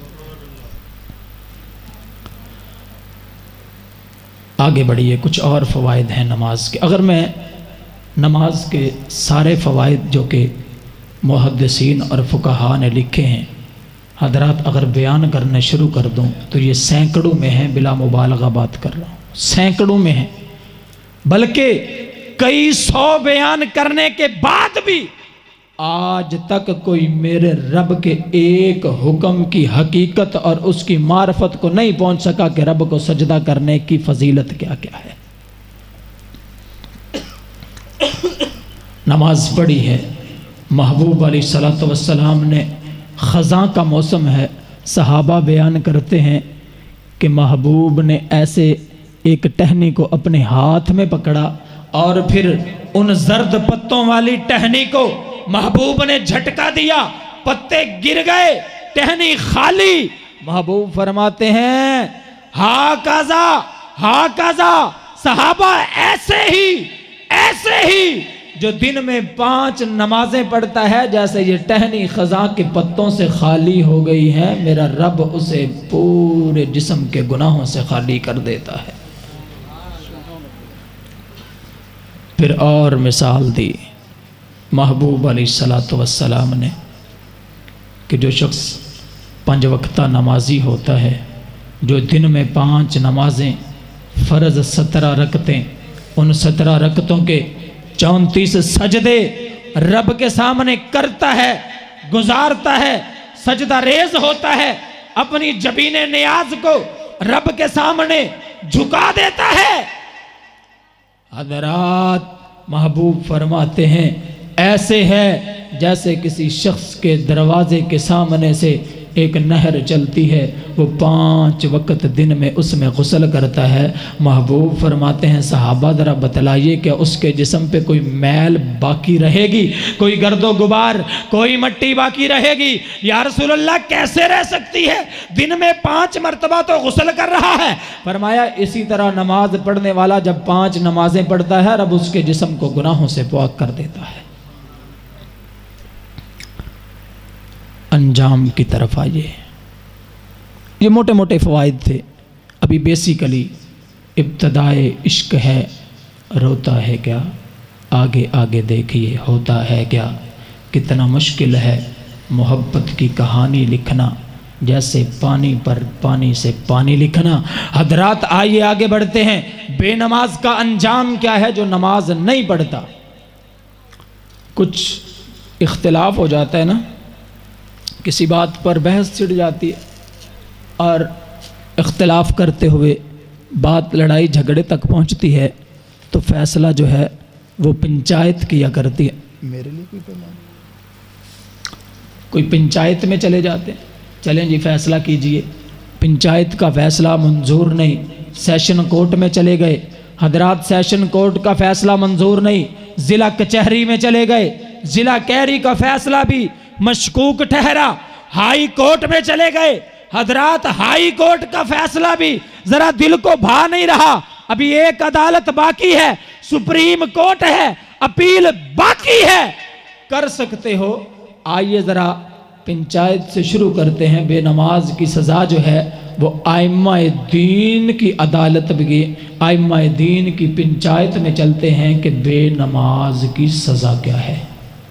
आगे बढ़िए, कुछ और फ़वाइद हैं नमाज के। अगर मैं नमाज के सारे फ़वाइद जो कि मुहद्दिसीन और फुक़हा ने लिखे हैं हजरात, अगर बयान करने शुरू कर दूं तो ये सैकड़ों में है, बिला मुबालगा बात कर रहा हूँ, सैकड़ों में है, बल्कि कई सौ बयान करने के बाद भी आज तक कोई मेरे रब के एक हुक्म की हकीकत और उसकी मार्फत को नहीं पहुंच सका कि रब को सजदा करने की फजीलत क्या क्या है। नमाज पढ़ी है, महबूब अलैहिस्सलातु वस्सलाम ने, ख़ज़ां का मौसम है, सहाबा बयान करते हैं कि महबूब ने ऐसे एक टहनी को अपने हाथ में पकड़ा और फिर उन जर्द पत्तों वाली टहनी को महबूब ने झटका दिया, पत्ते गिर गए, टहनी खाली। महबूब फरमाते हैं हा काजा हा काजा, सहाबा ऐसे ही ऐसे ही जो दिन में पांच नमाजें पढ़ता है, जैसे ये टहनी खज़ां के पत्तों से खाली हो गई है, मेरा रब उसे पूरे जिस्म के गुनाहों से खाली कर देता है। फिर और मिसाल दी महबूब अलैहिस्सलातु वस्सलाम ने कि जो शख्स पांच वक्ता नमाजी होता है, जो दिन में पांच नमाजें फ़र्ज सत्रह रकतें, उन सत्रह रकतों के चौंतीस सजदे रब के सामने करता है, गुजारता है, सजदा रेज होता है, अपनी जबीने नियाज को रब के सामने झुका देता है। हज़रात महबूब फरमाते हैं ऐसे है जैसे किसी शख्स के दरवाजे के सामने से एक नहर चलती है, वो पांच वक्त दिन में उसमें गुस्ल करता है। महबूब फरमाते हैं सहाबा ज़रा बतलाइए क्या उसके जिस्म पे कोई मैल बाकी रहेगी, कोई गर्दो गुबार, कोई मट्टी बाकी रहेगी? या रसूलल्लाह कैसे रह सकती है, दिन में पांच मरतबा तो गुस्ल कर रहा है। फरमाया इसी तरह नमाज पढ़ने वाला जब पांच नमाजें पढ़ता है, रब उसके जिस्म को गुनाहों से पाक कर देता है। अंजाम की तरफ आइए। ये मोटे मोटे फ़वाइद थे। अभी बेसिकली इब्तदाए इश्क है, रोता है क्या? आगे आगे देखिए होता है क्या। कितना मुश्किल है मोहब्बत की कहानी लिखना, जैसे पानी पर पानी से पानी लिखना। हजरात आइए आगे बढ़ते हैं। बेनमाज का अंजाम क्या है जो नमाज नहीं पढ़ता। कुछ इख्तिलाफ हो जाता है ना, किसी बात पर बहस छिड़ जाती है और इख्तिलाफ करते हुए बात लड़ाई झगड़े तक पहुंचती है, तो फैसला जो है वो पंचायत किया करती है। मेरे लिए कोई पैमाना, कोई पंचायत में चले जाते हैं, चलें जी फैसला कीजिए। पंचायत का फैसला मंजूर नहीं, सेशन कोर्ट में चले गए। हजरात सेशन कोर्ट का फैसला मंजूर नहीं, ज़िला कचहरी में चले गए। ज़िला कैरी का फैसला भी मशकूक ठहरा, हाई कोर्ट में चले गए। हजरात हाई कोर्ट का फैसला भी जरा दिल को भा नहीं रहा। अभी एक अदालत बाकी है, सुप्रीम कोर्ट है, अपील बाकी है। कर सकते हो, आइए जरा पंचायत से शुरू करते हैं। बेनमाज की सज़ा जो है वो आइम्माए दीन की अदालत भी, आइम्माए दीन की पंचायत में चलते हैं कि बेनमाज की सज़ा क्या है।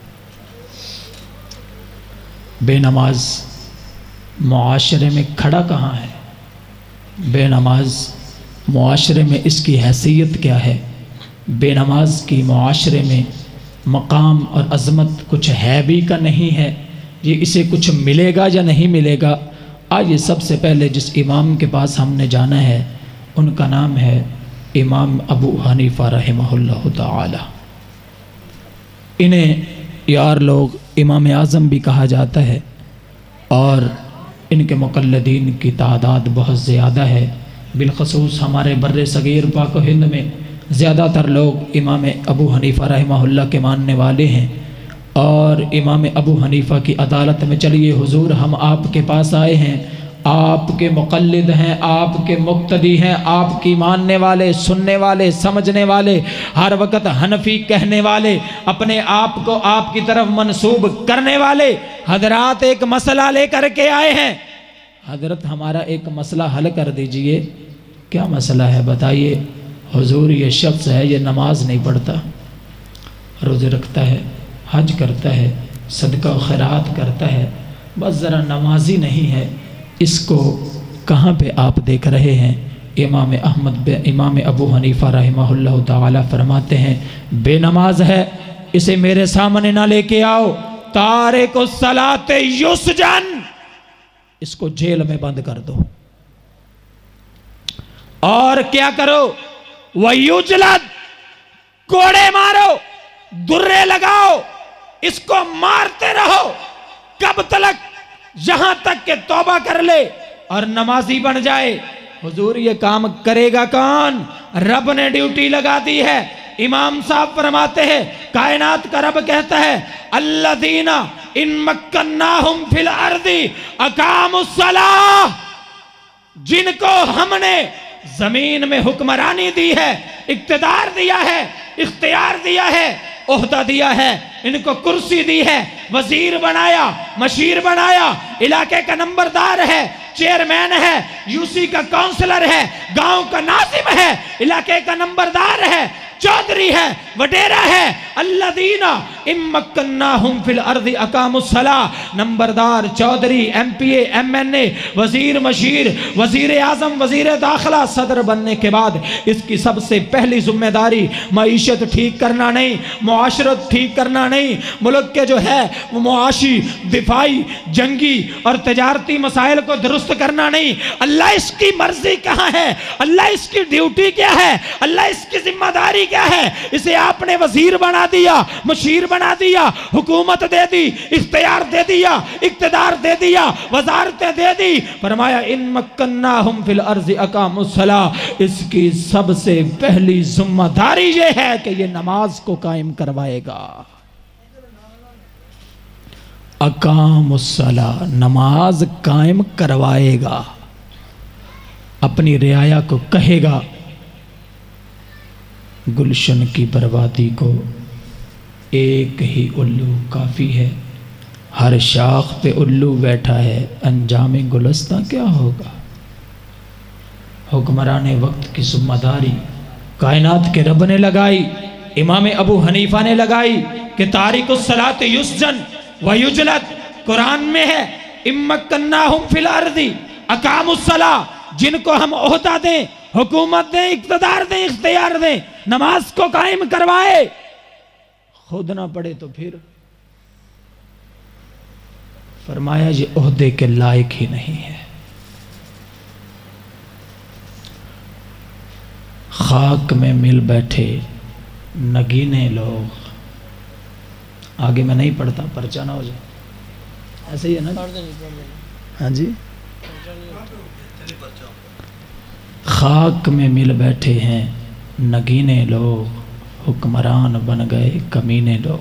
बेनमाज मुआशरे में खड़ा कहाँ है, बेनमाज मुआशरे में इसकी हैसियत क्या है, बेनमाज की मुआशरे में मकाम और अज़मत कुछ है भी का नहीं है, ये इसे कुछ मिलेगा या नहीं मिलेगा। आज ये सबसे पहले जिस इमाम के पास हमने जाना है उनका नाम है इमाम अबू हनीफा रहमहुल्लाह ताला। इन्हें यार लोग इमाम आज़म भी कहा जाता है और इनके मुक़ल्लिदीन की तादाद बहुत ज़्यादा है। बिलख़ुसूस हमारे बर्रे सगीर पाक व हिंद में ज़्यादातर लोग इमाम अबू हनीफ़ा रहमहुल्लाह के मानने वाले हैं और इमाम अबू हनीफ़ा की अदालत में चलिए हुजूर हम आपके पास आए हैं, आपके मुक़ल्लिद हैं, आपके मुक़्तदी हैं, आपकी मानने वाले, सुनने वाले, समझने वाले, हर वक्त हनफी कहने वाले, अपने आप को आपकी तरफ मंसूब करने वाले। हजरात एक मसला लेकर के आए हैं, हजरत हमारा एक मसला हल कर दीजिए। क्या मसला है बताइए। हुजूर ये शख्स है, ये नमाज नहीं पढ़ता, रोज़े रखता है, हज करता है, सदका व खैरात करता है, बस ज़रा नमाजी नहीं है। इसको कहाँ पे आप देख रहे हैं। इमाम अहमद इमाम अबू हनीफ़ा रहमहुल्लाह ताला फरमाते हैं बेनमाज है, इसे मेरे सामने ना लेके आओ। तारिक सलाते युसजन, इसको जेल में बंद कर दो। और क्या करो, वयुजलद, कोड़े मारो, दुर्रे लगाओ, इसको मारते रहो। कब तक? यहां तक के तौबा कर ले और नमाजी बन जाए। हुजूर ये काम करेगा कौन? रब ने ड्यूटी लगा दी है। इमाम साहब फरमाते हैं, कायनात का रब कहता है अल्लज़ीना इन मक्कन्नाहुम फिल अर्दी अकामुस्सलाह, जिनको हमने जमीन में हुक्मरानी दी है, इक्तदार दिया है, इख्तियार दिया है, ओहदा दिया है, इनको कुर्सी दी है, वजीर बनाया, मशीर बनाया, इलाके का नंबरदार है, चेयरमैन है, यूसी का काउंसलर है, गांव का नाजिम है, इलाके का नंबरदार है, चौधरी है, वडेरा है। अल्लज़ीना इम्मक्कन्नाहुम फिल अर्दी अकामुस्सलाह, नंबरदार, चौधरी, एमपीए, एमएनए, वजीर, मशीर, वजीर आजम, वजीर दाखिला, सदर बनने के बाद इसकी सबसे पहली जिम्मेदारी मईशत ठीक करना नहीं, मुआशरत ठीक करना नहीं, मुल्क के जो है वो मुआशी, दिफाई, जंगी और तजारती मसाइल को दुरुस्त करना नहीं। अल्लाह इसकी मर्जी कहाँ है, अल्लाह इसकी ड्यूटी क्या है, अल्लाह इसकी जिम्मेदारी क्या है। इसे आपने वजीर बना दिया, मशीर बना दिया, हुकूमत दे दी, इख्तियार दे दिया, इक्तदार दे दिया, वजारतें दे दी। फरमाया इन मक्कन्नाहुम फिल अर्ज़ि अकामुस्सलाह, इसकी सबसे पहली जिम्मेदारी ये है कि ये नमाज को कायम करवाएगा। अकामुस्सलाह, नमाज कायम करवाएगा, अपनी रियाया को कहेगा गुलशन की बर्बादी को एक ही उल्लू काफ़ी है, हर शाख पे उल्लू बैठा है, अंजामे गुलस्तां क्या होगा। हुक्मरान वक्त की जिम्मेदारी कायनात के रब ने लगाई, इमाम अबू हनीफा ने लगाई कि तारिकुस सलात युस्जन व युजलत, कुरान में है इम्मकन्नाहुम फिल अर्दी अकामुस सला, जिनको हम ओहदा दें, हुकूमत दें, इक़्तिदार दें, इख्तियार दें, नमाज को कायम करवाए, खुद ना पढ़े तो फिर। फरमाया ये ओहदे के लायक ही नहीं है। खाक में मिल बैठे नगीने लोग, आगे मैं नहीं पढ़ता पर्चा ना हो जाए, ऐसे ही है ना? हाँ जी। खाक में मिल बैठे हैं नगीने लोग, हुक्मरान बन गए कमीने लोग।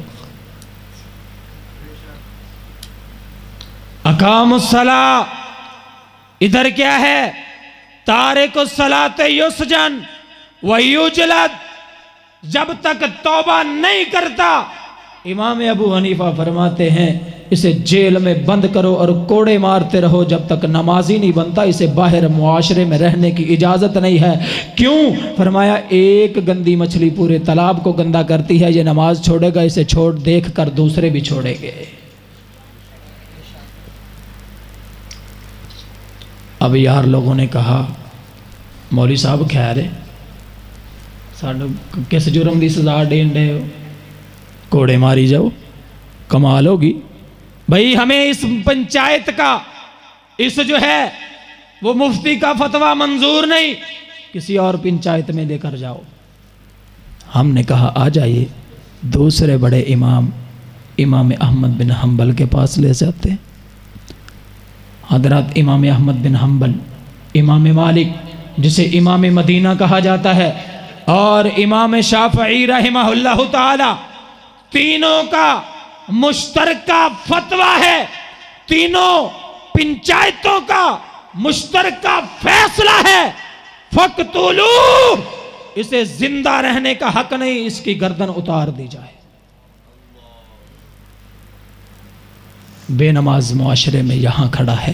अकामुस्सला, इधर क्या है? तारिकुस्सलात युस्जन व युजलद, जब तक तौबा नहीं करता, इमाम अबू हनीफा फरमाते हैं इसे जेल में बंद करो और कोड़े मारते रहो जब तक नमाजी नहीं बनता, इसे बाहर मुआशरे में रहने की इजाज़त नहीं है। क्यों? फरमाया एक गंदी मछली पूरे तालाब को गंदा करती है, ये नमाज छोड़ेगा, इसे छोड़ देख कर दूसरे भी छोड़ेंगे। अब यार लोगों ने कहा मौली साहब खैर है, साडू किस जुर्म की सजा देन दे हो, कोड़े मारी जाओ, कमाल होगी भाई। हमें इस पंचायत का, इस जो है वो मुफ्ती का फतवा मंजूर नहीं, किसी और पंचायत में लेकर जाओ। हमने कहा आ जाइए, दूसरे बड़े इमाम इमाम अहमद बिन हम्बल के पास ले जाते हैं। हजरत इमाम अहमद बिन हम्बल, इमाम मालिक जिसे इमाम मदीना कहा जाता है, और इमाम शाफई रहमहुल्लाह ताला, तीनों का मुश्तरका फतवा है, तीनों पंचायतों का मुश्तरका फैसला है, फक्तुलू, इसे जिंदा रहने का हक नहीं, इसकी गर्दन उतार दी जाए। बेनमाज मुआशरे में यहां खड़ा है,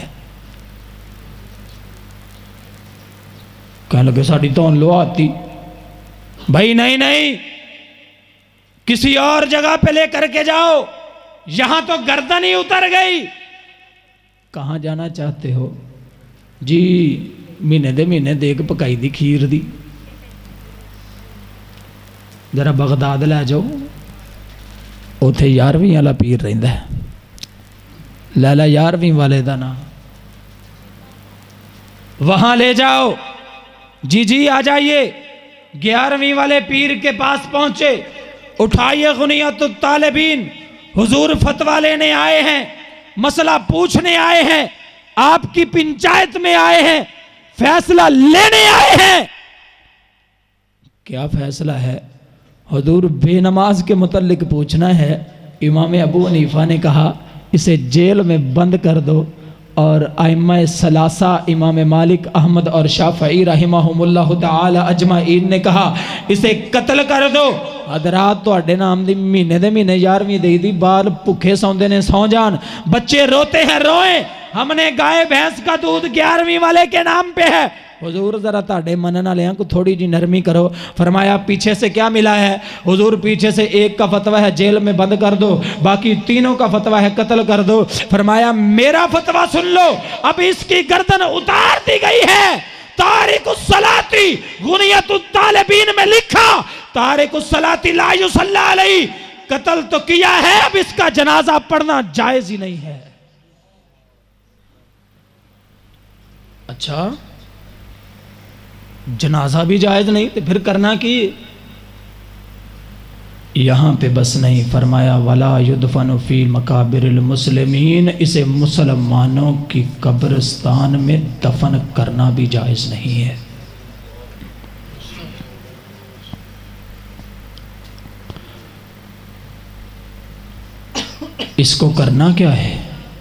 कहने लगे साड़ी तो लो आती। भाई नहीं नहीं, किसी और जगह पे लेकर के जाओ, यहां तो गर्दन ही उतर गई। कहां जाना चाहते हो जी? महीने दे महीने देग पकाई दी खीर दी, जरा बगदाद लै जाओ, उथे यारवीं वाला पीर रहिंदा है, लै लै यारवीं वाले दा नाम, वहां ले जाओ। जी जी आ जाइए। ग्यारहवीं वाले पीर के पास पहुंचे, उठाइए गुनियतुत तालिबीन, हुजूर फतवा लेने आए हैं, मसला पूछने आए हैं, आपकी पंचायत में आए हैं, फैसला लेने आए हैं। क्या फैसला है? हुजूर बेनमाज के मुतल्लिक पूछना है। इमाम अबू हनीफा ने कहा इसे जेल में बंद कर दो, और आइम्मा सलासा इमाम मालिक, अहमद और शाफई रहमहुमुल्लाह ताला अजमाइन ने कहा इसे कत्ल कर दो। हजरात तुहाडे नाम दी महीने दे महीने यारवीं दे दी, बाल भुखे सौंदे ने सौ जान, बच्चे रोते हैं रोए, हमने गाय भैंस का दूध ग्यारहवीं वाले के नाम पे है। हुजूर जरा ताड़े मनन वाले को थोड़ी जी नरमी करो। फरमाया पीछे से क्या मिला है? हुजूर पीछे से एक का फतवा है जेल में बंद कर दो, बाकी तीनों का फतवा है कत्ल कर दो। फरमाया मेरा फतवा सुन लो, अब इसकी गर्दन उतार दी गई है। तारिकुस सलाती गुनियतुत तालिबीन में लिखा, तारिकुस सलाती ला युसल्ला अलैहि, कत्ल तो किया है, अब इसका जनाजा पढ़ना जायज ही नहीं है। अच्छा, जनाजा भी जायज नहीं तो फिर करना कि? यहां पे बस नहीं, फरमाया वला युदफनु फी मकाबिरिल मुस्लिमीन, इसे मुसलमानों की कब्रिस्तान में दफन करना भी जायज नहीं है। इसको करना क्या है?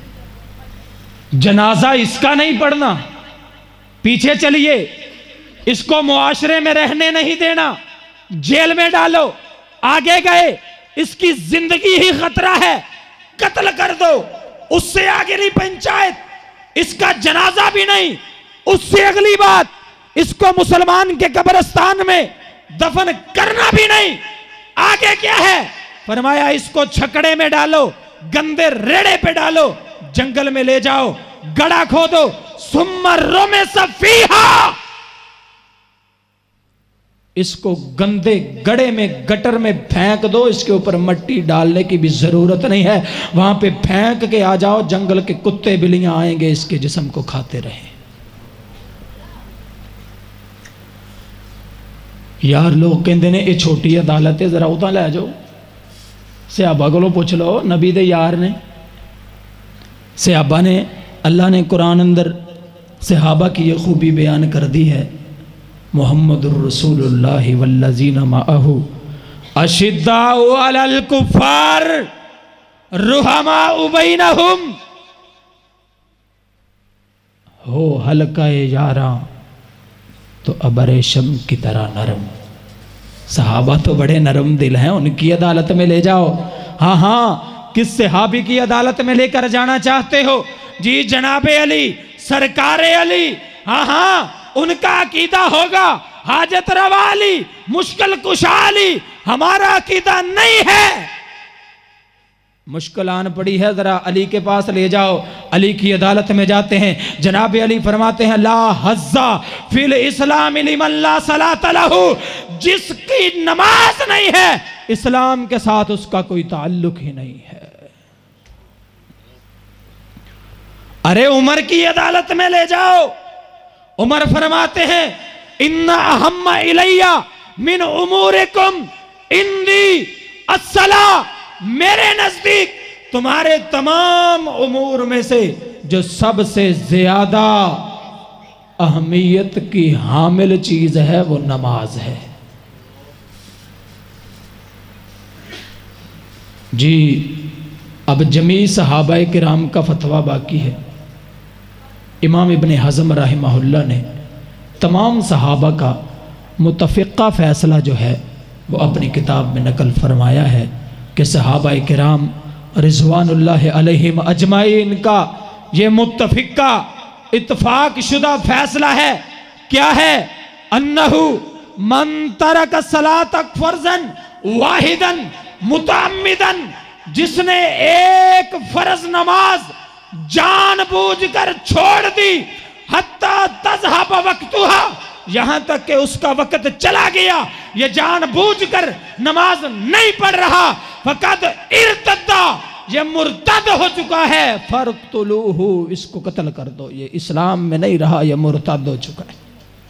जनाजा इसका नहीं पढ़ना, पीछे चलिए, इसको मुआशरे में रहने नहीं देना, जेल में डालो। आगे गए, इसकी जिंदगी ही खतरा है, कत्ल कर दो। उससे आगे नहीं पंचायत, इसका जनाजा भी नहीं। उससे अगली बात, इसको मुसलमान के कब्रिस्तान में दफन करना भी नहीं। आगे क्या है? फरमाया इसको छकड़े में डालो, गंदे रेड़े पे डालो, जंगल में ले जाओ, गड़ा खोदो, सुम्मा में सफीहा, इसको गंदे गड़े में गटर में फेंक दो, इसके ऊपर मिट्टी डालने की भी जरूरत नहीं है, वहां पे फेंक के आ जाओ, जंगल के कुत्ते बिल्लियां आएंगे इसके जिस्म को खाते रहे। यार लोग कहते ने ये छोटी अदालत है, जरा उता लै जाओ, सहाबा को पूछ लो, नबी दे यार ने, सहाबा ने, अल्लाह ने कुरान अंदर सहाबा की ये खूबी बयान कर दी है, मुहम्मदुर रसूलुल्लाह वल्लज़ीना माअहू अशिद्दाउ अलल कुफ़ार रुहमाउ बैनहुम, हो हल्का-ए यारा तो अबरेशम की तरह नरम। सहाबा तो बड़े नरम दिल हैं, उनकी अदालत में ले जाओ। हाँ हाँ, किस सहाबी की अदालत में लेकर जाना चाहते हो? जी जनाबे अली, सरकारे अली। हाँ हाँ, उनका अकीदा होगा हाजत रवाली, मुश्किल कुशाली। हमारा अकीदा नहीं है। मुश्किल आन पड़ी है, जरा अली के पास ले जाओ। अली की अदालत में जाते हैं, जनाब अली फरमाते हैं ला हज़्ज़ा फिल इस्लाम लिमन ला सलात लहू, जिसकी नमाज नहीं है इस्लाम के साथ उसका कोई ताल्लुक ही नहीं है। अरे उमर की अदालत में ले जाओ। उमर फरमाते हैं इन्ना अहम्मा इलैया मिन उमूरिकुम इंदी अस्सला, मेरे नजदीक तुम्हारे तमाम उमूर में से जो सबसे ज्यादा अहमियत की हामिल चीज है वो नमाज है। जी अब जमी सहाबाए किराम का फतवा बाकी है। इमाम इब्ने हज़म रहमहुल्लाह ने तमाम सहाबा का मुतफ़िक़ा फ़ैसला जो है वो अपनी किताब में नकल फरमाया है कि सहाबाए किराम रिज़वानुल्लाह अलैहिम अजमाइन का ये मुत्तफ़िक़ा इत्तफ़ाक़ शुदा फ़ैसला है। क्या है? अन्नहु मन तरक सलातक फ़र्ज़न वाहिदन मुतअम्मिदन, जिसने एक फर्ज नमाज जानबूझकर छोड़ दी, हत्ता तज़हब वक्तुहा, यहां तक कि उसका वक्त चला गया, ये जानबूझकर नमाज नहीं पढ़ रहा, फकद इर्तद्दा, ये मुर्तद हो चुका है, फरक्तुलूहु, इसको कत्ल कर दो, ये इस्लाम में नहीं रहा, ये मुर्तद हो चुका है।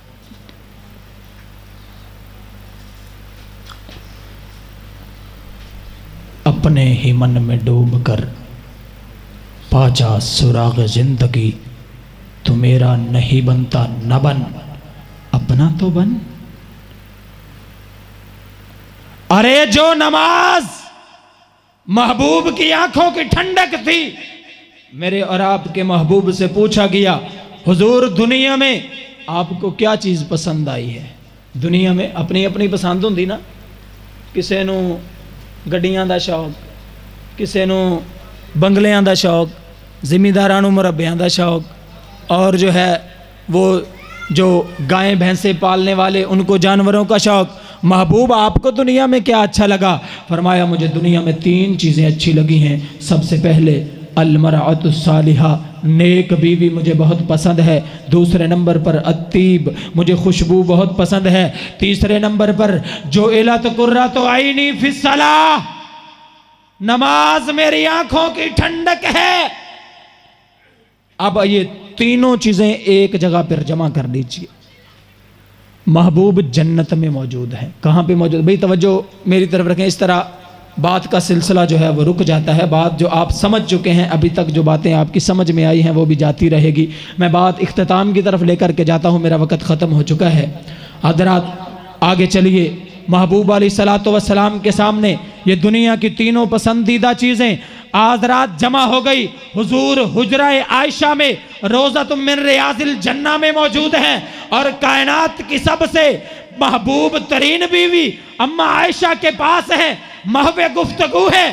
अपने ही मन में डूब कर पाचा सुराग जिंदगी, तू मेरा नहीं बनता न बन, अपना तो बन। अरे जो नमाज महबूब की आंखों की ठंडक थी, मेरे और आपके महबूब से पूछा गया हुजूर दुनिया में आपको क्या चीज पसंद आई है? दुनिया में अपनी अपनी पसंद होंदी ना, किसी नू गड्डियां दा शौक, किसी नू बंगलियां दा शौक, जिमीदारां नू मुरब्बियां दा शौक, और जो है वो जो गायें भैंसे पालने वाले उनको जानवरों का शौक। महबूब आपको दुनिया में क्या अच्छा लगा? फरमाया मुझे दुनिया में तीन चीज़ें अच्छी लगी हैं। सबसे पहले अलमरअतु सालिहा, नेक बीवी मुझे बहुत पसंद है। दूसरे नंबर पर अत्तीब, मुझे खुशबू बहुत पसंद है। तीसरे नंबर पर जो इलत कुर्रतु आइनी फिस्सलाह, नमाज मेरी आंखों की ठंडक है। अब ये तीनों चीजें एक जगह पर जमा कर लीजिए। महबूब जन्नत में मौजूद है। कहाँ पे मौजूद? भाई तवज्जो मेरी तरफ रखें, इस तरह बात का सिलसिला जो है वो रुक जाता है। बात जो आप समझ चुके हैं, अभी तक जो बातें आपकी समझ में आई हैं वो भी जाती रहेगी। मैं बात इख्तिताम की तरफ लेकर के जाता हूँ, मेरा वक़्त ख़त्म हो चुका है। हज़रात आगे चलिए। महबूब अलैहिस्सलातु वस्सलाम के सामने ये दुनिया की तीनों पसंदीदा चीज़ें आज रात जमा हो गई। हुजूर हुजरा आयशा में रोज़तुम मिन रियाज़िल जन्ना में मौजूद हैं, और कायनात की सबसे महबूब तरीन बीवी अम्मा आयशा के पास है, महवे गुफ्तगू है।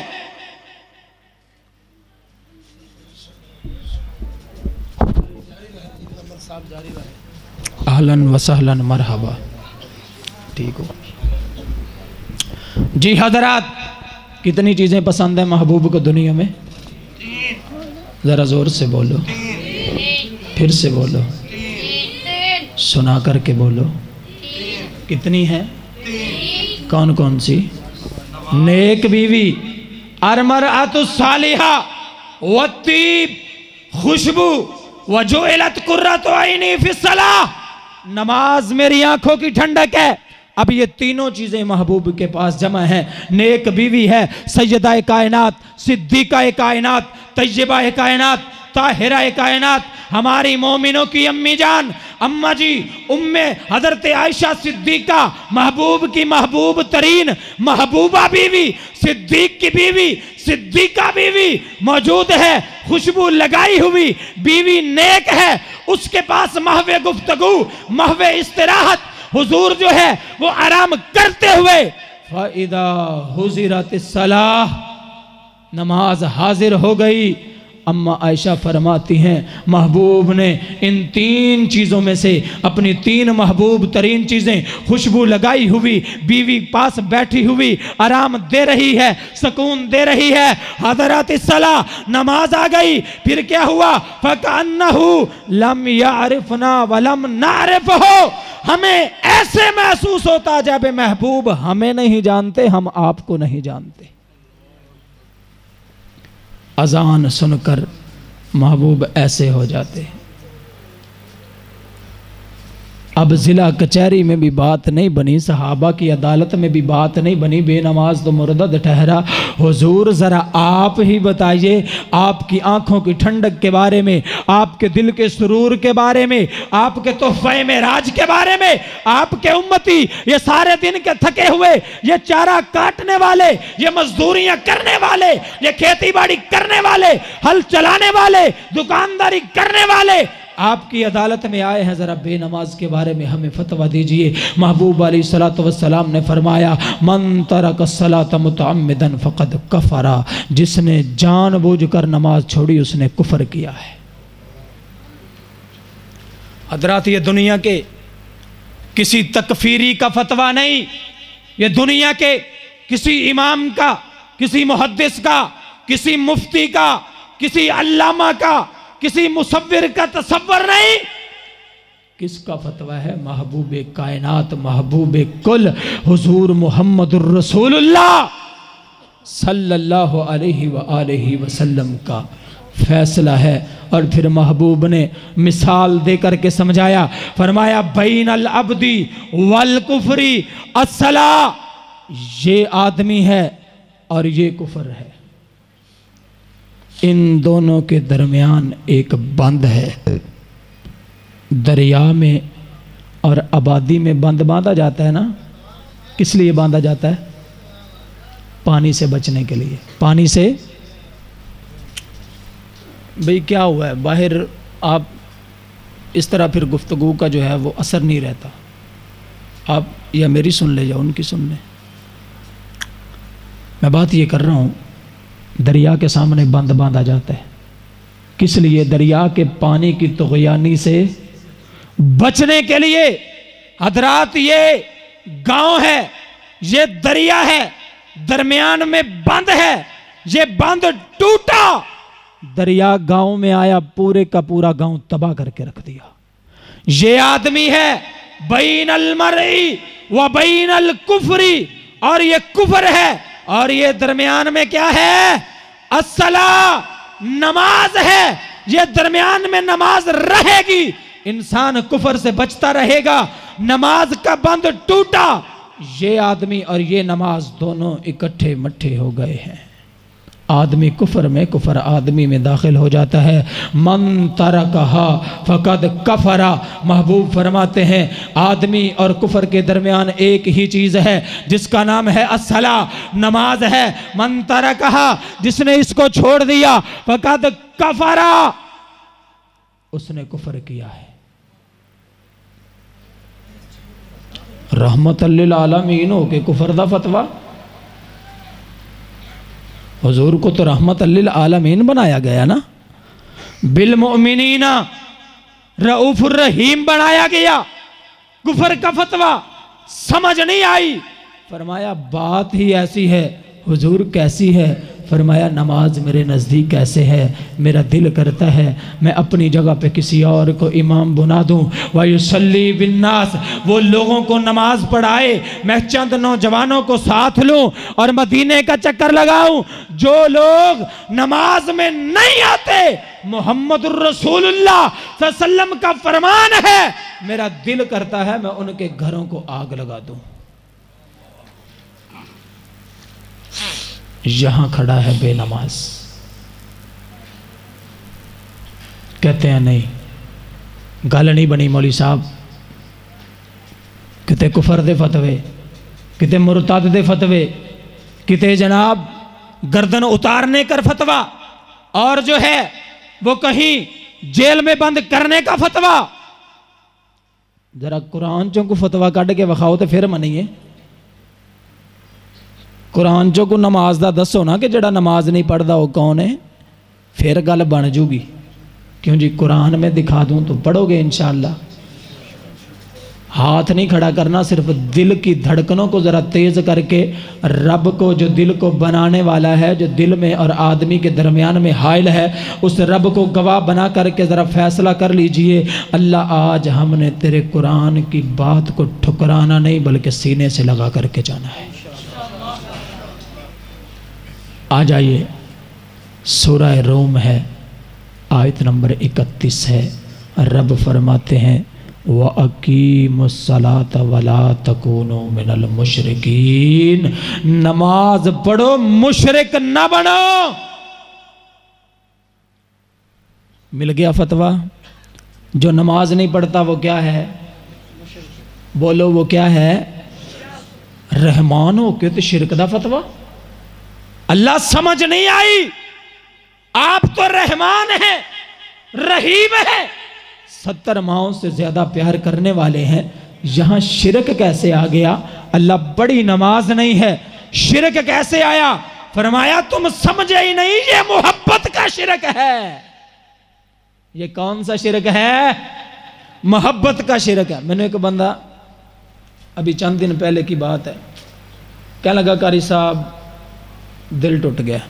अहलन व सहलन मरहबा। ठीक हो। जी हजरात, कितनी चीज़ें पसंद है महबूब को दुनिया में? ज़रा ज़ोर से बोलो, फिर से बोलो, सुना करके बोलो। कितनी है? कौन कौन सी? नेक बीवी, अरमरअतु सालिहा, वत्तीब, खुशबू, वजुइलत कुर्रतु ऐनी फिस्सलाह। नमाज मेरी आंखों की ठंडक है। अब ये तीनों चीजें महबूब के पास जमा है। नेक बीवी है, सैयदा कायनात, सिद्दीका कायनात, तैयबा कायनात, ताहिरा कायनात, हमारी मोमिनों की अम्मी जान अम्मा जी उम्मे हजरत आयशा सिद्दीका, महबूब की महबूब तरीन महबूबा बीवी, सिद्दीक की बीवी, सिद्दीका बीवी मौजूद है। खुशबू लगाई हुई बीवी नेक है, उसके पास महवे गुफ्तगू, महवे इस्तिराहत, हुजूर जो है वो आराम करते हुए, फाइदा हुज़िरतिस सलाह, नमाज हाजिर हो गई। अम्मा आयशा फरमाती हैं महबूब ने इन तीन चीज़ों में से अपनी तीन महबूब तरीन चीज़ें, खुशबू लगाई हुई बीवी पास बैठी हुई आराम दे रही है, सुकून दे रही है, हज़रतिस सलाह, नमाज आ गई। फिर क्या हुआ? फ़कअन्नहु लम यारिफना वलम नारिफहु, हमें ऐसे महसूस होता जब महबूब हमें नहीं जानते, हम आपको नहीं जानते। अजान सुनकर महबूब ऐसे हो जाते हैं। अब जिला कचहरी में भी बात नहीं बनी, सहाबा की अदालत में भी बात नहीं बनी, बेनमाज तो मुर्दद ठहरा। हुजूर ज़रा आप ही बताइए, आपकी आंखों की ठंडक के बारे में, आपके दिल के सुरूर के बारे में, आपके तोहफे में राज के बारे में, आपके उम्मती ये सारे दिन के थके हुए, ये चारा काटने वाले, ये मजदूरियां करने वाले, ये खेती बाड़ी करने वाले, हल चलाने वाले, दुकानदारी करने वाले आपकी अदालत में आए हैं, ज़रा बेनमाज के बारे में हमें फतवा दीजिए। महबूब अलैहिस्सलातु वस्सलाम ने फरमाया मन तरक सलात मुतअम्मिदन फ़क़द कफ़रा, जिसने जानबूझकर नमाज छोड़ी उसने कुफर किया है। हज़रात, ये दुनिया के किसी तकफीरी का फतवा नहीं, ये दुनिया के किसी इमाम का, किसी मुहद्दिस का, किसी मुफ्ती का, किसी अल्लामा का, किसी मुसव्विर का तसव्वुर नहीं। किसका फतवा है? महबूब कायनात, महबूब कुल हुजूर मुहम्मदुर रसूलुल्लाह सल्लल्लाहु अलैहि व आलिहि वसल्लम का फैसला है। और फिर महबूब ने मिसाल दे करके समझाया, फरमाया बैनल अब्दी वल कुफरी अस्सला, ये आदमी है और ये कुफर है, इन दोनों के दरमियान एक बंद है। दरिया में और आबादी में बंद बांधा जाता है ना, किस लिए बांधा जाता है? पानी से बचने के लिए। पानी से भाई क्या हुआ है, बाहर आप इस तरह फिर गुफ्तगू का जो है वो असर नहीं रहता। आप या मेरी सुन ले या उनकी सुन ले, मैं बात ये कर रहा हूँ, दरिया के सामने बंद बांधा जाता है किस लिए? दरिया के पानी की तुग़यानी से बचने के लिए। हज़रात, ये गांव है, ये दरिया है, दरमियान में बंद है, ये बंद टूटा, दरिया गांव में आया, पूरे का पूरा गांव तबाह करके रख दिया। ये आदमी है बैनल मरई व बैनल कुफरी, और ये कुफर है, और ये दरमियान में क्या है? अस्सला, नमाज है। ये दरमियान में नमाज रहेगी, इंसान कुफर से बचता रहेगा। नमाज का बंद टूटा, ये आदमी और ये नमाज दोनों इकट्ठे मट्ठे हो गए हैं। आदमी कुफर में, कुफर आदमी में दाखिल हो जाता है। मन तरकहा फ़क़द कफ़रा, महबूब फरमाते हैं आदमी और कुफर के दरमियान एक ही चीज़ है जिसका नाम है अस्सला, नमाज है। मन तरकहा, जिसने इसको छोड़ दिया, फ़क़द कफ़रा, उसने कुफर किया है। रहमतल लिल आलमीन हो के कुफर दा फतवा, हुजूर को तो रहमत लिल आलमीन बनाया गया ना, बिल मोमिनीना रऊफुर रहीम बनाया गया। कुफर का फतवा समझ नहीं आई, फरमाया बात ही ऐसी है। हुजूर कैसी है? फरमाया नमाज मेरे नज़दीक कैसे है, मेरा दिल करता है मैं अपनी जगह पे किसी और को इमाम बना दूँ। वयुसल्ली बिन्नास, वो लोगों को नमाज पढ़ाए, मैं चंद नौजवानों को साथ लूँ और मदीने का चक्कर लगाऊँ। जो लोग नमाज में नहीं आते, मुहम्मदुर रसूलुल्लाह सल्लल्लाहु अलैहि वसल्लम का फरमान है, मेरा दिल करता है मैं उनके घरों को आग लगा दूँ। यहां खड़ा है बेनमाज, कहते हैं नहीं गल नहीं बनी मौली साहब, किते कुफर दे फतवे, किते मुरताद दे फतवे, किते जनाब गर्दन उतारने कर फतवा, और जो है वो कहीं जेल में बंद करने का फतवा। जरा कुरान चों को फतवा कढ़ के विखाओ तो फिर मनीए। कुरान चो को नमाज का दसो ना कि जड़ा नमाज नहीं पढ़ता वो कौन है, फिर गल बन जूगी। क्यों जी, कुरान में दिखा दूं तो पढ़ोगे इंशाअल्लाह। हाथ नहीं खड़ा करना, सिर्फ दिल की धड़कनों को ज़रा तेज़ करके रब को, जो दिल को बनाने वाला है, जो दिल में और आदमी के दरमियान में हाइल है, उस रब को गवाह बना करके ज़रा फैसला कर लीजिए। अल्लाह आज हमने तेरे कुरान की बात को ठुकराना नहीं बल्कि सीने से लगा करके जाना है। आ जाइए, सूरह रूम है, आयत नंबर इकतीस है। रब फरमाते हैं व अकीमुस्सलात वला तकूनु मिनल मुशरिकीन, नमाज पढ़ो मुशरिक ना बनो। मिल गया फतवा। जो नमाज नहीं पढ़ता वो क्या है? बोलो वो क्या है? रहमान हो के तो शिरक दा फतवा। अल्लाह समझ नहीं आई, आप तो रहमान है, रहीम है, सत्तर माओं से ज्यादा प्यार करने वाले हैं, यहां शिरक कैसे आ गया? अल्लाह बड़ी नमाज नहीं है, शिरक कैसे आया? फरमाया तुम समझे ही नहीं, ये मोहब्बत का शिरक है। ये कौन सा शिरक है? मोहब्बत का शिरक है। मैंने एक बंदा, अभी चंद दिन पहले की बात है, क्या लगा कारी साहब दिल टूट गया।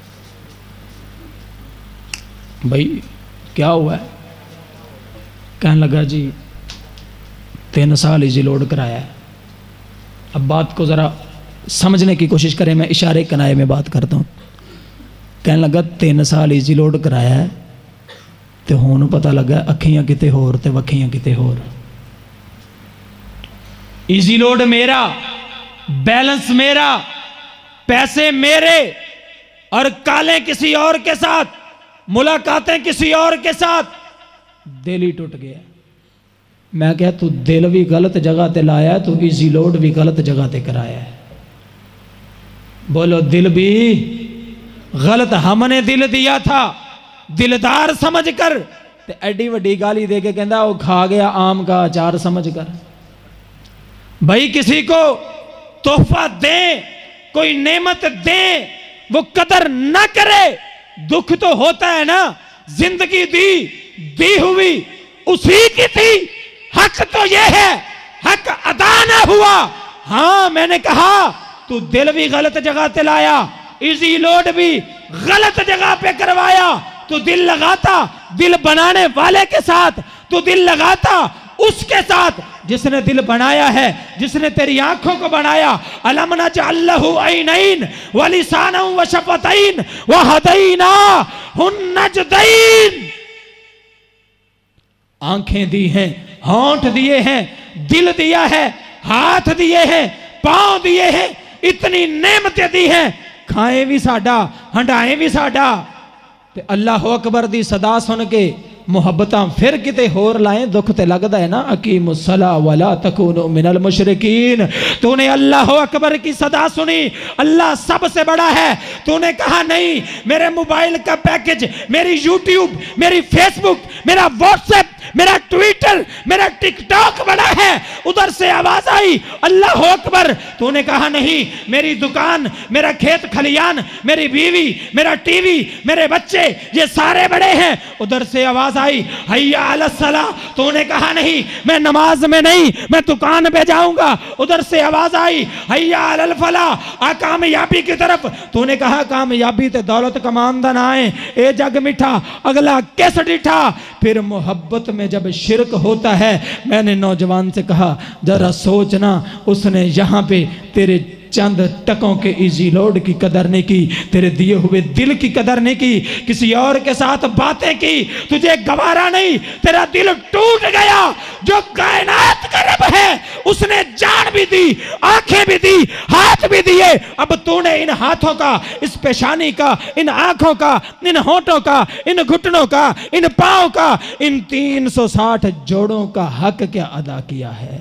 भाई क्या हुआ है? कहने लगा जी तीन साल इजी लोड कराया है। अब बात को ज़रा समझने की कोशिश करें, मैं इशारे कनाए में बात करता हूँ। कहने लगा तीन साल इजी लोड कराया है तो हुण पता लगा अखियां किते होर ते वखियां किते होर। इजी लोड मेरा, बैलेंस मेरा, पैसे मेरे, और काले किसी और के साथ, मुलाकातें किसी और के साथ, दिल ही टूट गया। मैं क्या, तू दिल भी गलत जगह ते लाया, तू इजी लोड भी गलत जगह ते कराया है। बोलो दिल भी गलत, हमने दिल दिया था दिलदार समझकर, ते एडी वड्डी गाली दे के कहता वो खा गया आम का अचार समझकर। भाई किसी को तोहफा दे, कोई नेमत दे, वो कदर ना करे, दुख तो होता है ना। जिंदगी दी दी हुई उसी की थी, हक तो ये है, हक अदा ना हुआ। हाँ मैंने कहा तू दिल भी गलत जगह पे लाया, इजी लोड भी गलत जगह पे करवाया। तू दिल लगाता दिल बनाने वाले के साथ, तू दिल लगाता उसके साथ जिसने दिल बनाया है, जिसने तेरी आंखों को बनाया। अलम नजअल लहू ऐनैन व लिसानन व शफतैन व हदैनाहुन नजदैन। आंखें दी हैं, होंठ दिए हैं, दिल दिया है, हाथ दिए हैं, पांव दिए हैं, इतनी नेमतें दी हैं। खाए भी साडा, हंडाए भी साडा। ते अल्लाह अकबर दी सदा सुन के मुहब्बतां फिर किते होर लाए, दुख ते लगदा है ना। अकीमुस्सला वला तकूनु मिनल मुशरिकीन। तूने अल्लाह अकबर की सदा सुनी, अल्लाह सबसे बड़ा है। तूने कहा नहीं, मेरे मोबाइल का पैकेज, मेरी यूट्यूब, मेरी फेसबुक, मेरा व्हाट्सएप, मेरा ट्विटर, मेरा टिकटॉक बड़ा है। उधर से आवाज आई अल्लाह अकबर। तूने कहा नहीं, मेरी दुकान, मेरा खेत खलियान, मेरी बीवी, मेरा टीवी, मेरे बच्चे, ये सारे बड़े हैं। उधर से आवाज आई हैया अला सलाह। तूने कहा नहीं, मैं नमाज में नहीं, मैं दुकान पे जाऊंगा। उधर से आवाज आई हैया अलल फलाह, आ कामयाबी की तरफ। तूने कहा कामयाबी ते दौलत कमांदा ना आए, ए जग मिठा अगला किस डिठा। फिर मोहब्बत में जब शिरक होता है, मैंने नौजवान से कहा जरा सोचना, उसने यहाँ पे तेरे चंद टकों के इजी लोड की कदर नहीं की, तेरे दिए हुए दिल की कदर नहीं की, किसी और के साथ बातें की, तुझे गवारा नहीं, तेरा दिल टूट गया। जो कायनात का रब है उसने जान भी दी, आंखें भी दी, हाथ भी दिए। अब तूने इन हाथों का, इस पेशानी का, इन आंखों का, इन होठों का, इन घुटनों का, इन पांव का, इन तीन सौ साठ जोड़ों का हक क्या अदा किया है?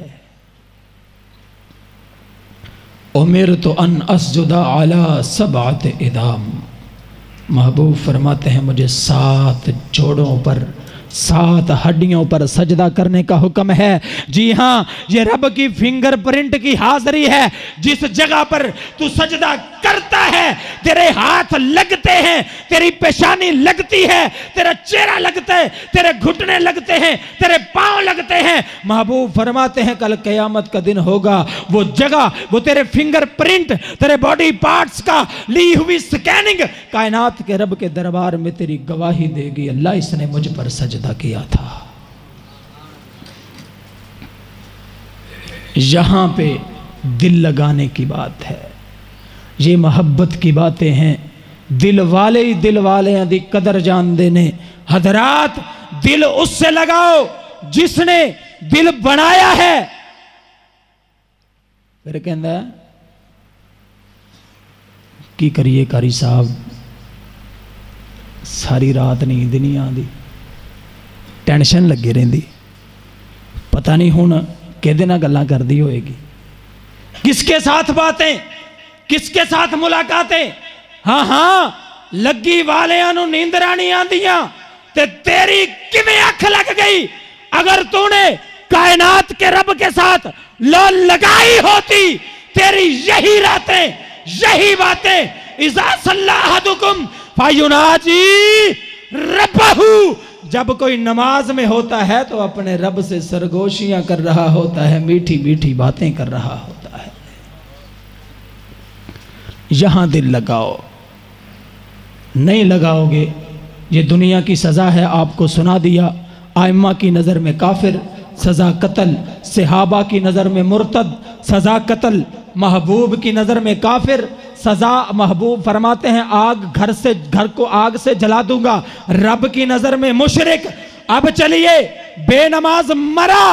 उमिर तो अन असजुदा अला सबात इदाम। महबूब फरमाते हैं मुझे सात जोड़ों पर, सात हड्डियों पर सजदा करने का हुक्म है। जी हाँ, ये रब की फिंगरप्रिंट की हाजिरी है। जिस जगह पर तू सजदा करता है, तेरे हाथ लगते हैं, तेरी पेशानी लगती है, तेरा चेहरा लगता है, तेरे घुटने लगते हैं, तेरे पांव लगते हैं। महबूब फरमाते हैं कल क़यामत का दिन होगा, वो जगह, वो तेरे फिंगरप्रिंट, तेरे बॉडी पार्ट्स का ली हुई स्कैनिंग कायनात के रब के दरबार में तेरी गवाही देगी, अल्लाह इसने मुझ पर सजदा किया था। यहां पे दिल लगाने की बात है, ये मोहब्बत की बातें हैं। दिल वाले ही दिल वाले दी कदर जान देने। हजरात, दिल उससे लगाओ जिसने दिल बनाया है। फिर कहंदा की करिए कारी साहब, सारी रात नींद नहीं आती, टेंशन लगी रही, पता नहीं हुण किहदे नाल गल्लां करदी होएगी, किसके साथ बातें, किसके साथ मुलाकातें। हाँ हाँ, लगी वालियां नूं नींदरां नहीं आंदियां ते तेरी किवें अख लग गई? अगर तूने कायनात के रब के साथ लो लगाई होती, तेरी यही रातें, यही बातें। इज़ा सल्ला अहदुकुम फयुनाजी रब्बहू, जब कोई नमाज में होता है तो अपने रब से सरगोशियां कर रहा होता है, मीठी मीठी बातें कर रहा होता है। यहां दिल लगाओ, नहीं लगाओगे ये दुनिया की सजा है। आपको सुना दिया, आइम्मा की नज़र में काफिर, सजा कत्ल, सहाबा की नज़र में मुर्तद, सजा कत्ल, महबूब की नज़र में काफिर, सजा महबूब फरमाते हैं आग, घर से, घर को आग से जला दूंगा, रब की नज़र में मुशरिक। अब चलिए, बेनमाज मरा,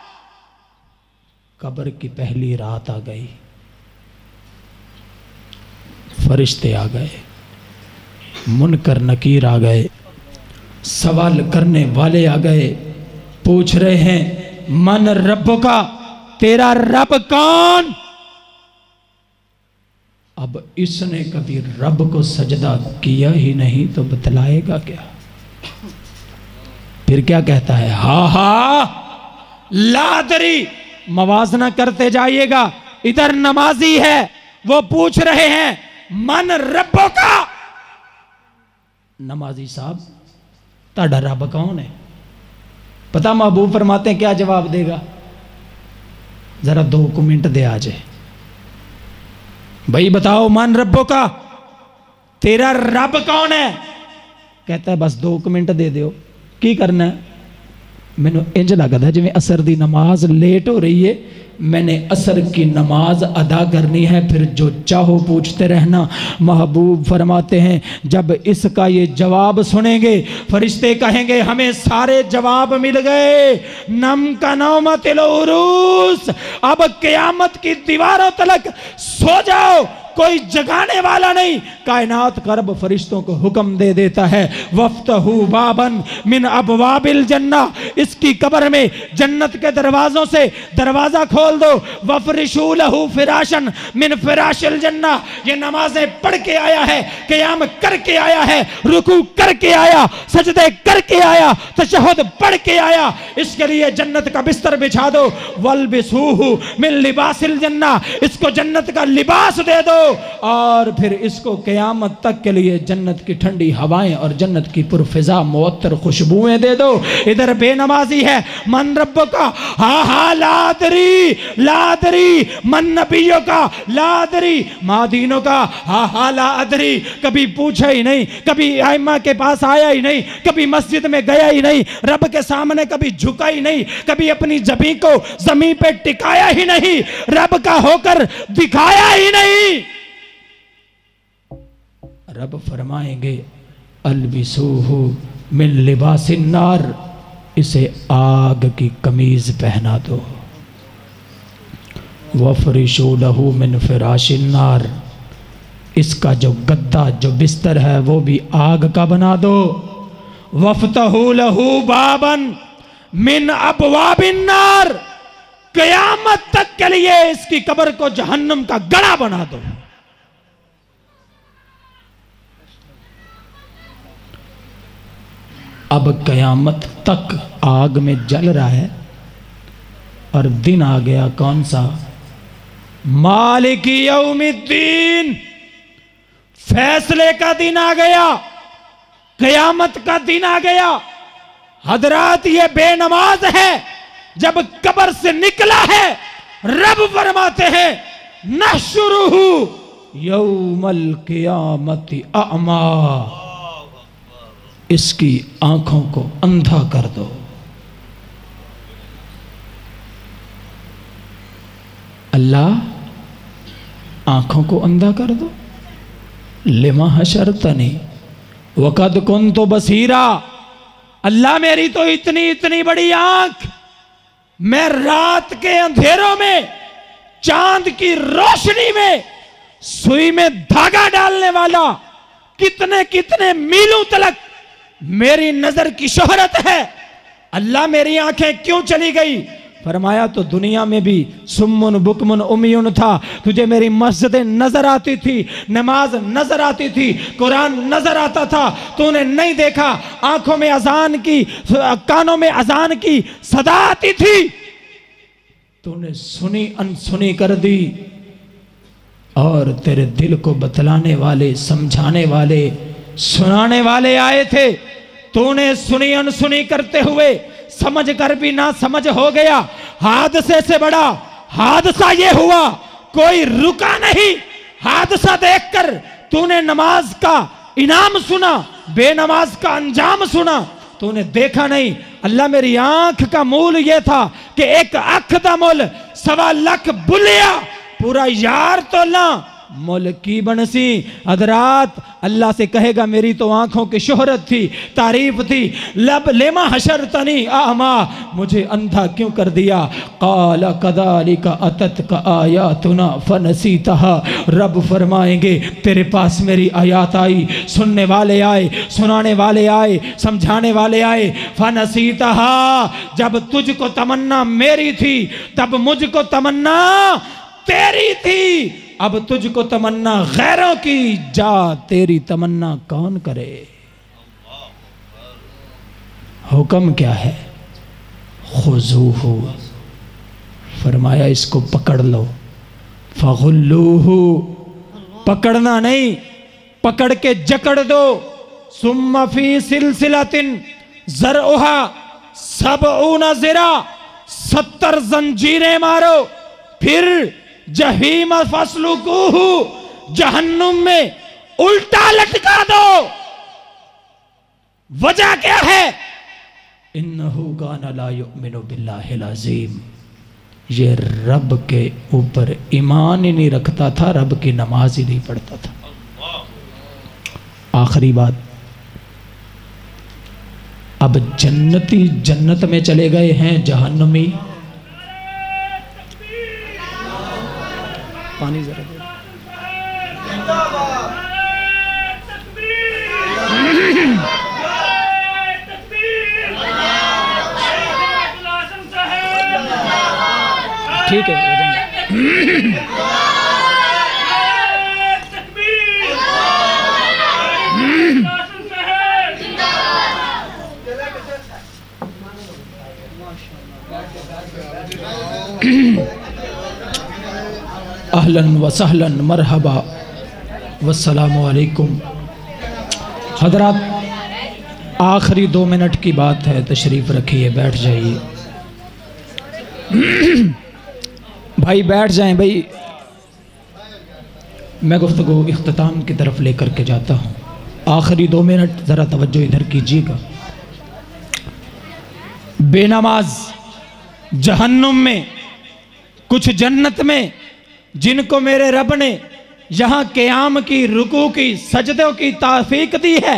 कब्र की पहली रात आ गई, फरिश्ते आ गए, मुनकर नकीर आ गए, सवाल करने वाले आ गए, पूछ रहे हैं मन रब का, तेरा रब कौन? अब इसने कभी रब को सजदा किया ही नहीं तो बतलाएगा क्या? फिर क्या कहता है? हा हा लादरी, मवाजना करते जाइएगा। इधर नमाजी है, वो पूछ रहे हैं मन रब्बो का। नमाजी साहब, ताड़ा रब कौन है? पता महबूब फरमाते हैं क्या जवाब देगा? जरा दो को मिनट दे आ जाए, भाई बताओ मन रब्बो का, तेरा रब कौन है? कहता है बस दो मिनट दे दो, की करना है? मैनू इंज लगता जिवें असर की नमाज लेट हो रही है, मैंने असर की नमाज अदा करनी है, फिर जो चाहो पूछते रहना। महबूब फरमाते हैं जब इसका ये जवाब सुनेंगे, फरिश्ते कहेंगे हमें सारे जवाब मिल गए, नम का नौमतिल उरूस, अब क़यामत की दीवारों तलक सो जाओ, कोई जगाने वाला नहीं। कायनात का रब फरिश्तों को हुक्म दे देता है, वफ्तहू बाबन मिन अबवाबिल जन्ना, इसकी कब्र में जन्नत के दरवाजों से दरवाजा खोल दो। वफरिशू लहू फिराशन मिन फिराशिल जन्ना, ये नमाजें पढ़ के आया है, क़याम करके आया है, रुकू करके आया, सजदे करके आया, तशहुद पढ़ के आया, इसके लिए जन्नत का बिस्तर बिछा दो। वल्बिसूहु मिन लिबासिल जन्ना, इसको जन्नत का लिबास दे दो और फिर इसको क़यामत तक के लिए जन्नत की ठंडी हवाएं और जन्नत की पुरफिजा मुअत्तर खुशबुएं दे दो। इधर बेनमाजी है, मन रब्बो का हा हा लादरी लादरी, मन नबियों का लादरी, मादीनों का हा हा लादरी, कभी पूछा ही नहीं, कभी आइमा के पास आया ही नहीं, कभी मस्जिद में गया ही नहीं, रब के सामने कभी झुका ही नहीं, कभी अपनी जबी को जमीन पे टिकाया ही नहीं, रब का होकर दिखाया ही नहीं। रब फरमाएंगे अलबिसूहु मिन लिबासिन नार, इसे आग की कमीज पहना दो। वफरिशू लहू मिन फिराशिन नार, इसका जो गद्दा जो बिस्तर है वो भी आग का बना दो। वफ्तहू लहू बाबन मिन अबवाबिन नार, क़यामत तक के लिए इसकी कब्र को जहन्नम का गड़ा बना दो। अब क़यामत तक आग में जल रहा है और दिन आ गया कौन सा? मालिकी यौमिद्दीन, फैसले का दिन आ गया, क़यामत का दिन आ गया। हजरात ये बेनमाज है, जब कब्र से निकला है रब फरमाते हैं नहशुरुहु यौमल क़ियामति अमा, इसकी आंखों को अंधा कर दो। अल्लाह आंखों को अंधा कर दो। लिमा हशरतनी वक़द कुन्तु बसीरा, अल्लाह मेरी तो इतनी इतनी बड़ी आंख, मैं रात के अंधेरों में चांद की रोशनी में सुई में धागा डालने वाला कितने कितने मीलों तलक मेरी नजर की शोहरत है। अल्लाह मेरी आंखें क्यों चली गई? फरमाया तो दुनिया में भी सुम्मुन बुकमुन उम्युन था, तुझे मेरी मस्जिदें नजर आती थी, नमाज नजर आती थी, कुरान नजर आता था, तूने नहीं देखा। आंखों में अजान की, कानों में अजान की सदा आती थी, तूने सुनी अनसुनी कर दी। और तेरे दिल को बतलाने वाले, समझाने वाले, सुनाने वाले आए थे, तूने सुनी अनसुनी करते हुए समझ कर भी ना समझ हो गया। हादसे से बड़ा हादसा ये हुआ, कोई रुका नहीं। हादसा देखकर तूने नमाज का इनाम सुना, बेनमाज का अंजाम सुना, तूने देखा नहीं। अल्लाह मेरी आंख का मूल ये था कि एक अख दा मुल सवा लख बुलिया, पूरा यार तो ला मुल की बनसी। हजरात अल्लाह से कहेगा मेरी तो आंखों की शोहरत थी, तारीफ थी। लब लेमा हशरतनी आमा, मुझे अंधा क्यों कर दिया? काला कदालिका अतत का आयातुना फनसीतहा, रब फरमाएंगे तेरे पास मेरी आयात आई, सुनने वाले आए, सुनाने वाले आए, समझाने वाले आए। फनसीतहा, जब तुझको तमन्ना मेरी थी तब मुझको तमन्ना तेरी थी, अब तुझको तमन्ना गैरों की, जा तेरी तमन्ना कौन करे? हुक्म क्या है? खुजूहु, फरमाया इसको पकड़ लो। फगुल्लूहु, पकड़ना नहीं, पकड़ के जकड़ दो। सुम्मा फी सिलसिलतिन ज़रउहा सबऊना ज़िरा, सत्तर जंजीरें मारो, फिर जहीम फस्लुकूहु, जहन्नुम में उल्टा लटका दो। वजह क्या है? इन्नहु काना ला युमिनु बिल्लाहिल अज़ीम, ये रब के ऊपर ईमान ही नहीं रखता था, रब की नमाज ही नहीं पढ़ता था। आखिरी बात, अब जन्नती जन्नत में चले गए हैं, जहन्नमी पानी जरा दे। ठीक है हो जाएंगे। अहलन व सहलन मरहबा वस्सलामु अलैकुम। हजरात आखिरी दो मिनट की बात है, तशरीफ़ रखिए, बैठ जाइए भाई, बैठ जाएं भाई। मैं गुफ्तगू इख्तिताम की तरफ लेकर के जाता हूँ। आखिरी दो मिनट ज़रा तवज्जो इधर कीजिएगा। बेनमाज जहन्नुम में, कुछ जन्नत में, जिनको मेरे रब ने यहाँ क़याम की, रुकू की, सजदों की तौफीक दी है,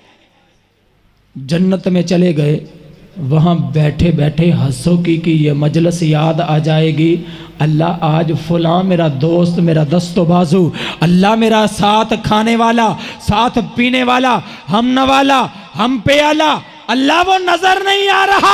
जन्नत में चले गए। वहाँ बैठे बैठे हंसो की कि ये मजलिस याद आ जाएगी। अल्लाह आज फ़लाँ मेरा दोस्त, मेरा दस्तो बाजू, अल्लाह मेरा साथ खाने वाला, साथ पीने वाला, हम नवाला, हम पे आला, अल्लाह वो नज़र नहीं आ रहा।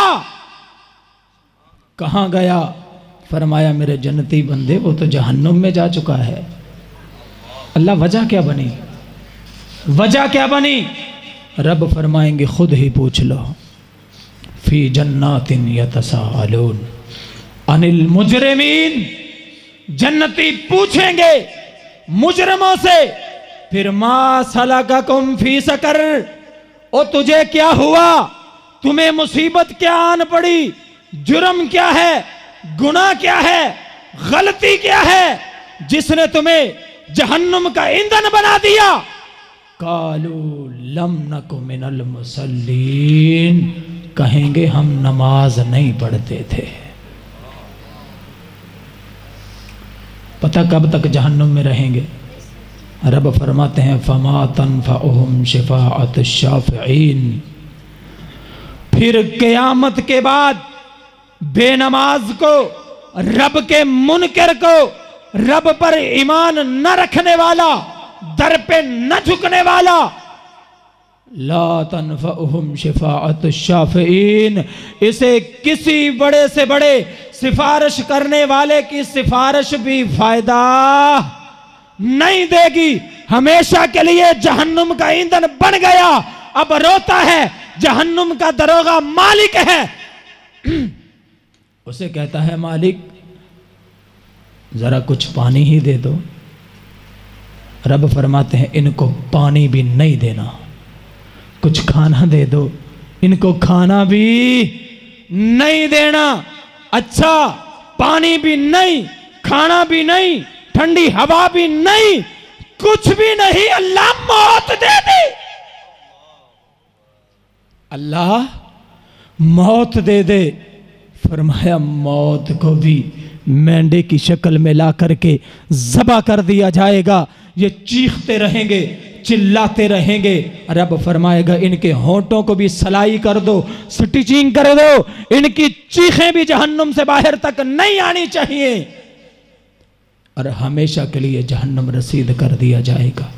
कहाँ गया? फरमाया मेरे जन्नती बंदे वो तो जहन्नुम में जा चुका है। अल्लाह वजह क्या बनी? वजह क्या बनी? रब फरमाएंगे खुद ही पूछ लो। फी जन्नातिन यतसाअलून अनिल मुजरिमीन। जन्नती पूछेंगे मुजरमों से, फिर मा सलककुम फी सकर, ओ तुझे क्या हुआ, तुम्हें मुसीबत क्या आन पड़ी, जुर्म क्या है, गुनाह क्या है, गलती क्या है जिसने तुम्हें जहन्नुम का ईंधन बना दिया? कालू लम नकु मिनल मुसल्लीन। कहेंगे हम नमाज नहीं पढ़ते थे। पता कब तक जहन्नुम में रहेंगे? रब फरमाते हैं फमा तनफअहुम शिफाअत शाफिईन। फिर क़यामत के बाद बेनमाज को, रब के मुनकर को, रब पर ईमान न रखने वाला, दर पे न झुकने वाला, ला तनफअहुम शिफाअत शाफिईन, इसे किसी बड़े से बड़े सिफारिश करने वाले की सिफारिश भी फायदा नहीं देगी। हमेशा के लिए जहन्नुम का ईंधन बन गया। अब रोता है, जहन्नुम का दरोगा मालिक है। उसे कहता है मालिक जरा कुछ पानी ही दे दो। रब फरमाते हैं इनको पानी भी नहीं देना। कुछ खाना दे दो, इनको खाना भी नहीं देना। अच्छा पानी भी नहीं, खाना भी नहीं, ठंडी हवा भी नहीं, कुछ भी नहीं, अल्लाह मौत दे दे। अल्लाह मौत दे दे। फरमाया मौत को भी मेंढे की शक्ल में ला करके ज़बा कर दिया जाएगा। ये चीखते रहेंगे, चिल्लाते रहेंगे। रब फरमाएगा इनके होंठों को भी सलाई कर दो, स्टिचिंग कर दो, इनकी चीखें भी जहन्नुम से बाहर तक नहीं आनी चाहिए, और हमेशा के लिए जहन्नुम रसीद कर दिया जाएगा।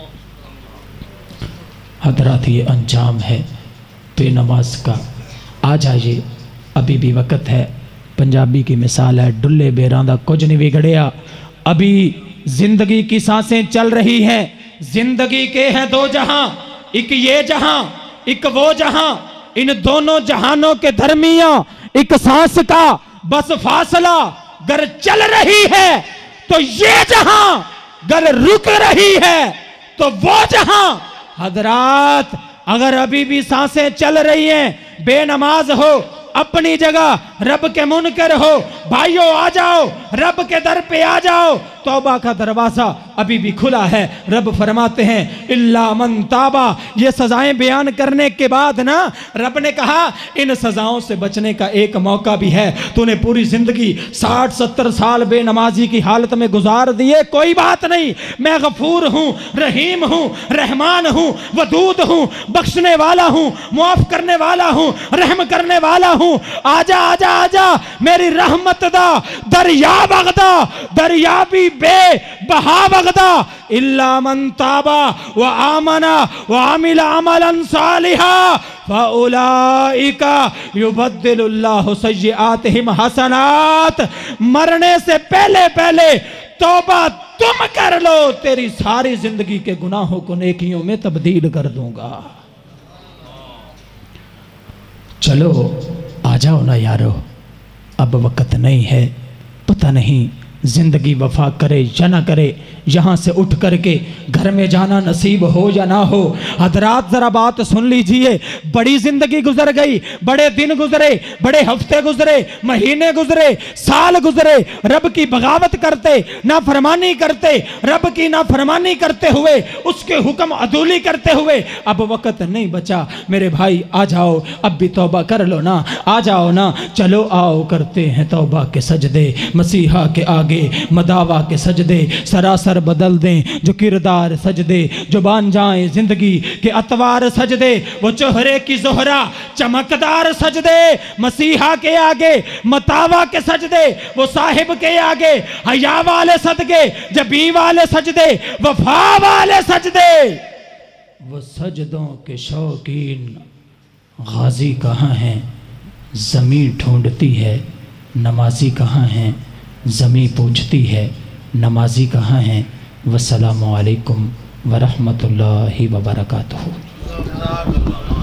हजरात ये अंजाम है बेनमाज का। आ जाइए, अभी भी वक्त है। पंजाबी की मिसाल है, डुल्ले बेरांदा कुछ नहीं बिगड़िया। अभी जिंदगी की सांसें चल रही हैं। जिंदगी के हैं दो जहां, एक ये जहां, एक वो जहां। इन दोनों जहानों के दरमिया एक सांस का बस फासला। गर चल रही है तो ये जहां, गर रुक रही है तो वो जहां। हजरात अगर अभी भी सांसें चल रही हैं, बेनमाज हो अपनी जगह, रब के मुनकर हो, भाइयों आ जाओ, रब के दर पे आ जाओ। तौबा का दरवाजा अभी भी खुला है। रब फरमाते हैं इल्ला मन ताबा। ये सजाएं बयान करने के बाद ना रब ने कहा इन सजाओं से बचने का एक मौका भी है। तूने पूरी जिंदगी साठ सत्तर साल बेनमाजी की हालत में गुजार दिए, कोई बात नहीं, मैं गफूर हूँ, रहीम हूँ, रहमान हूँ, वदूद हूँ, बख्शने वाला हूँ, मुआफ करने वाला हूँ, रहम करने वाला हूँ। आजा आजा आजा मेरी रहमत दा दरिया बगदा, दरिया भी बे बहा बगदा। इल्ला मन ताबा व आमना व आमिला अमलन सालिहा फउलाइका युबद्दिलुल्लाहु सय्यिआतिहिम हसनात। मरने से पहले पहले तौबा तुम कर लो, तेरी सारी जिंदगी के गुनाहों को नेकियों में तब्दील कर दूंगा। चलो आ जाओ ना यारो, अब वक्त नहीं है। पता नहीं जिंदगी वफा करे या ना करे, यहाँ से उठ करके घर में जाना नसीब हो या ना हो। हजरात जरा बात सुन लीजिए, बड़ी जिंदगी गुजर गई, बड़े दिन गुजरे, बड़े हफ्ते गुजरे, महीने गुजरे, साल गुजरे, रब की बगावत करते, ना फरमानी करते, रब की ना फरमानी करते हुए, उसके हुक्म अदूली करते हुए। अब वक्त नहीं बचा मेरे भाई, आ जाओ अब भी तौबा कर लो ना, आ जाओ ना, चलो आओ करते हैं तौबा के सजदे। मसीहा के आगे मदावा के सजदे सरासर बदल दें जो किरदार सजदे, जो बान जाए जिंदगी के अतवार सजदे, वो चोहरे की जोहरा चमकदार सजदे। मसीहा के आगे मतावा के सजदे, वो साहिब के आगे हया वाले सदके, जबी वाले सजदे, वफा वाले सजदे। वो सजदों के शौकीन गाजी कहाँ हैं, ज़मीं ढूंढती है, नमाजी कहाँ हैं, ज़मीं पूछती है, नमाजी कहाँ हैं। वस्सलामु अलैकुम वरहमतुल्लाहि वबरकातुहू।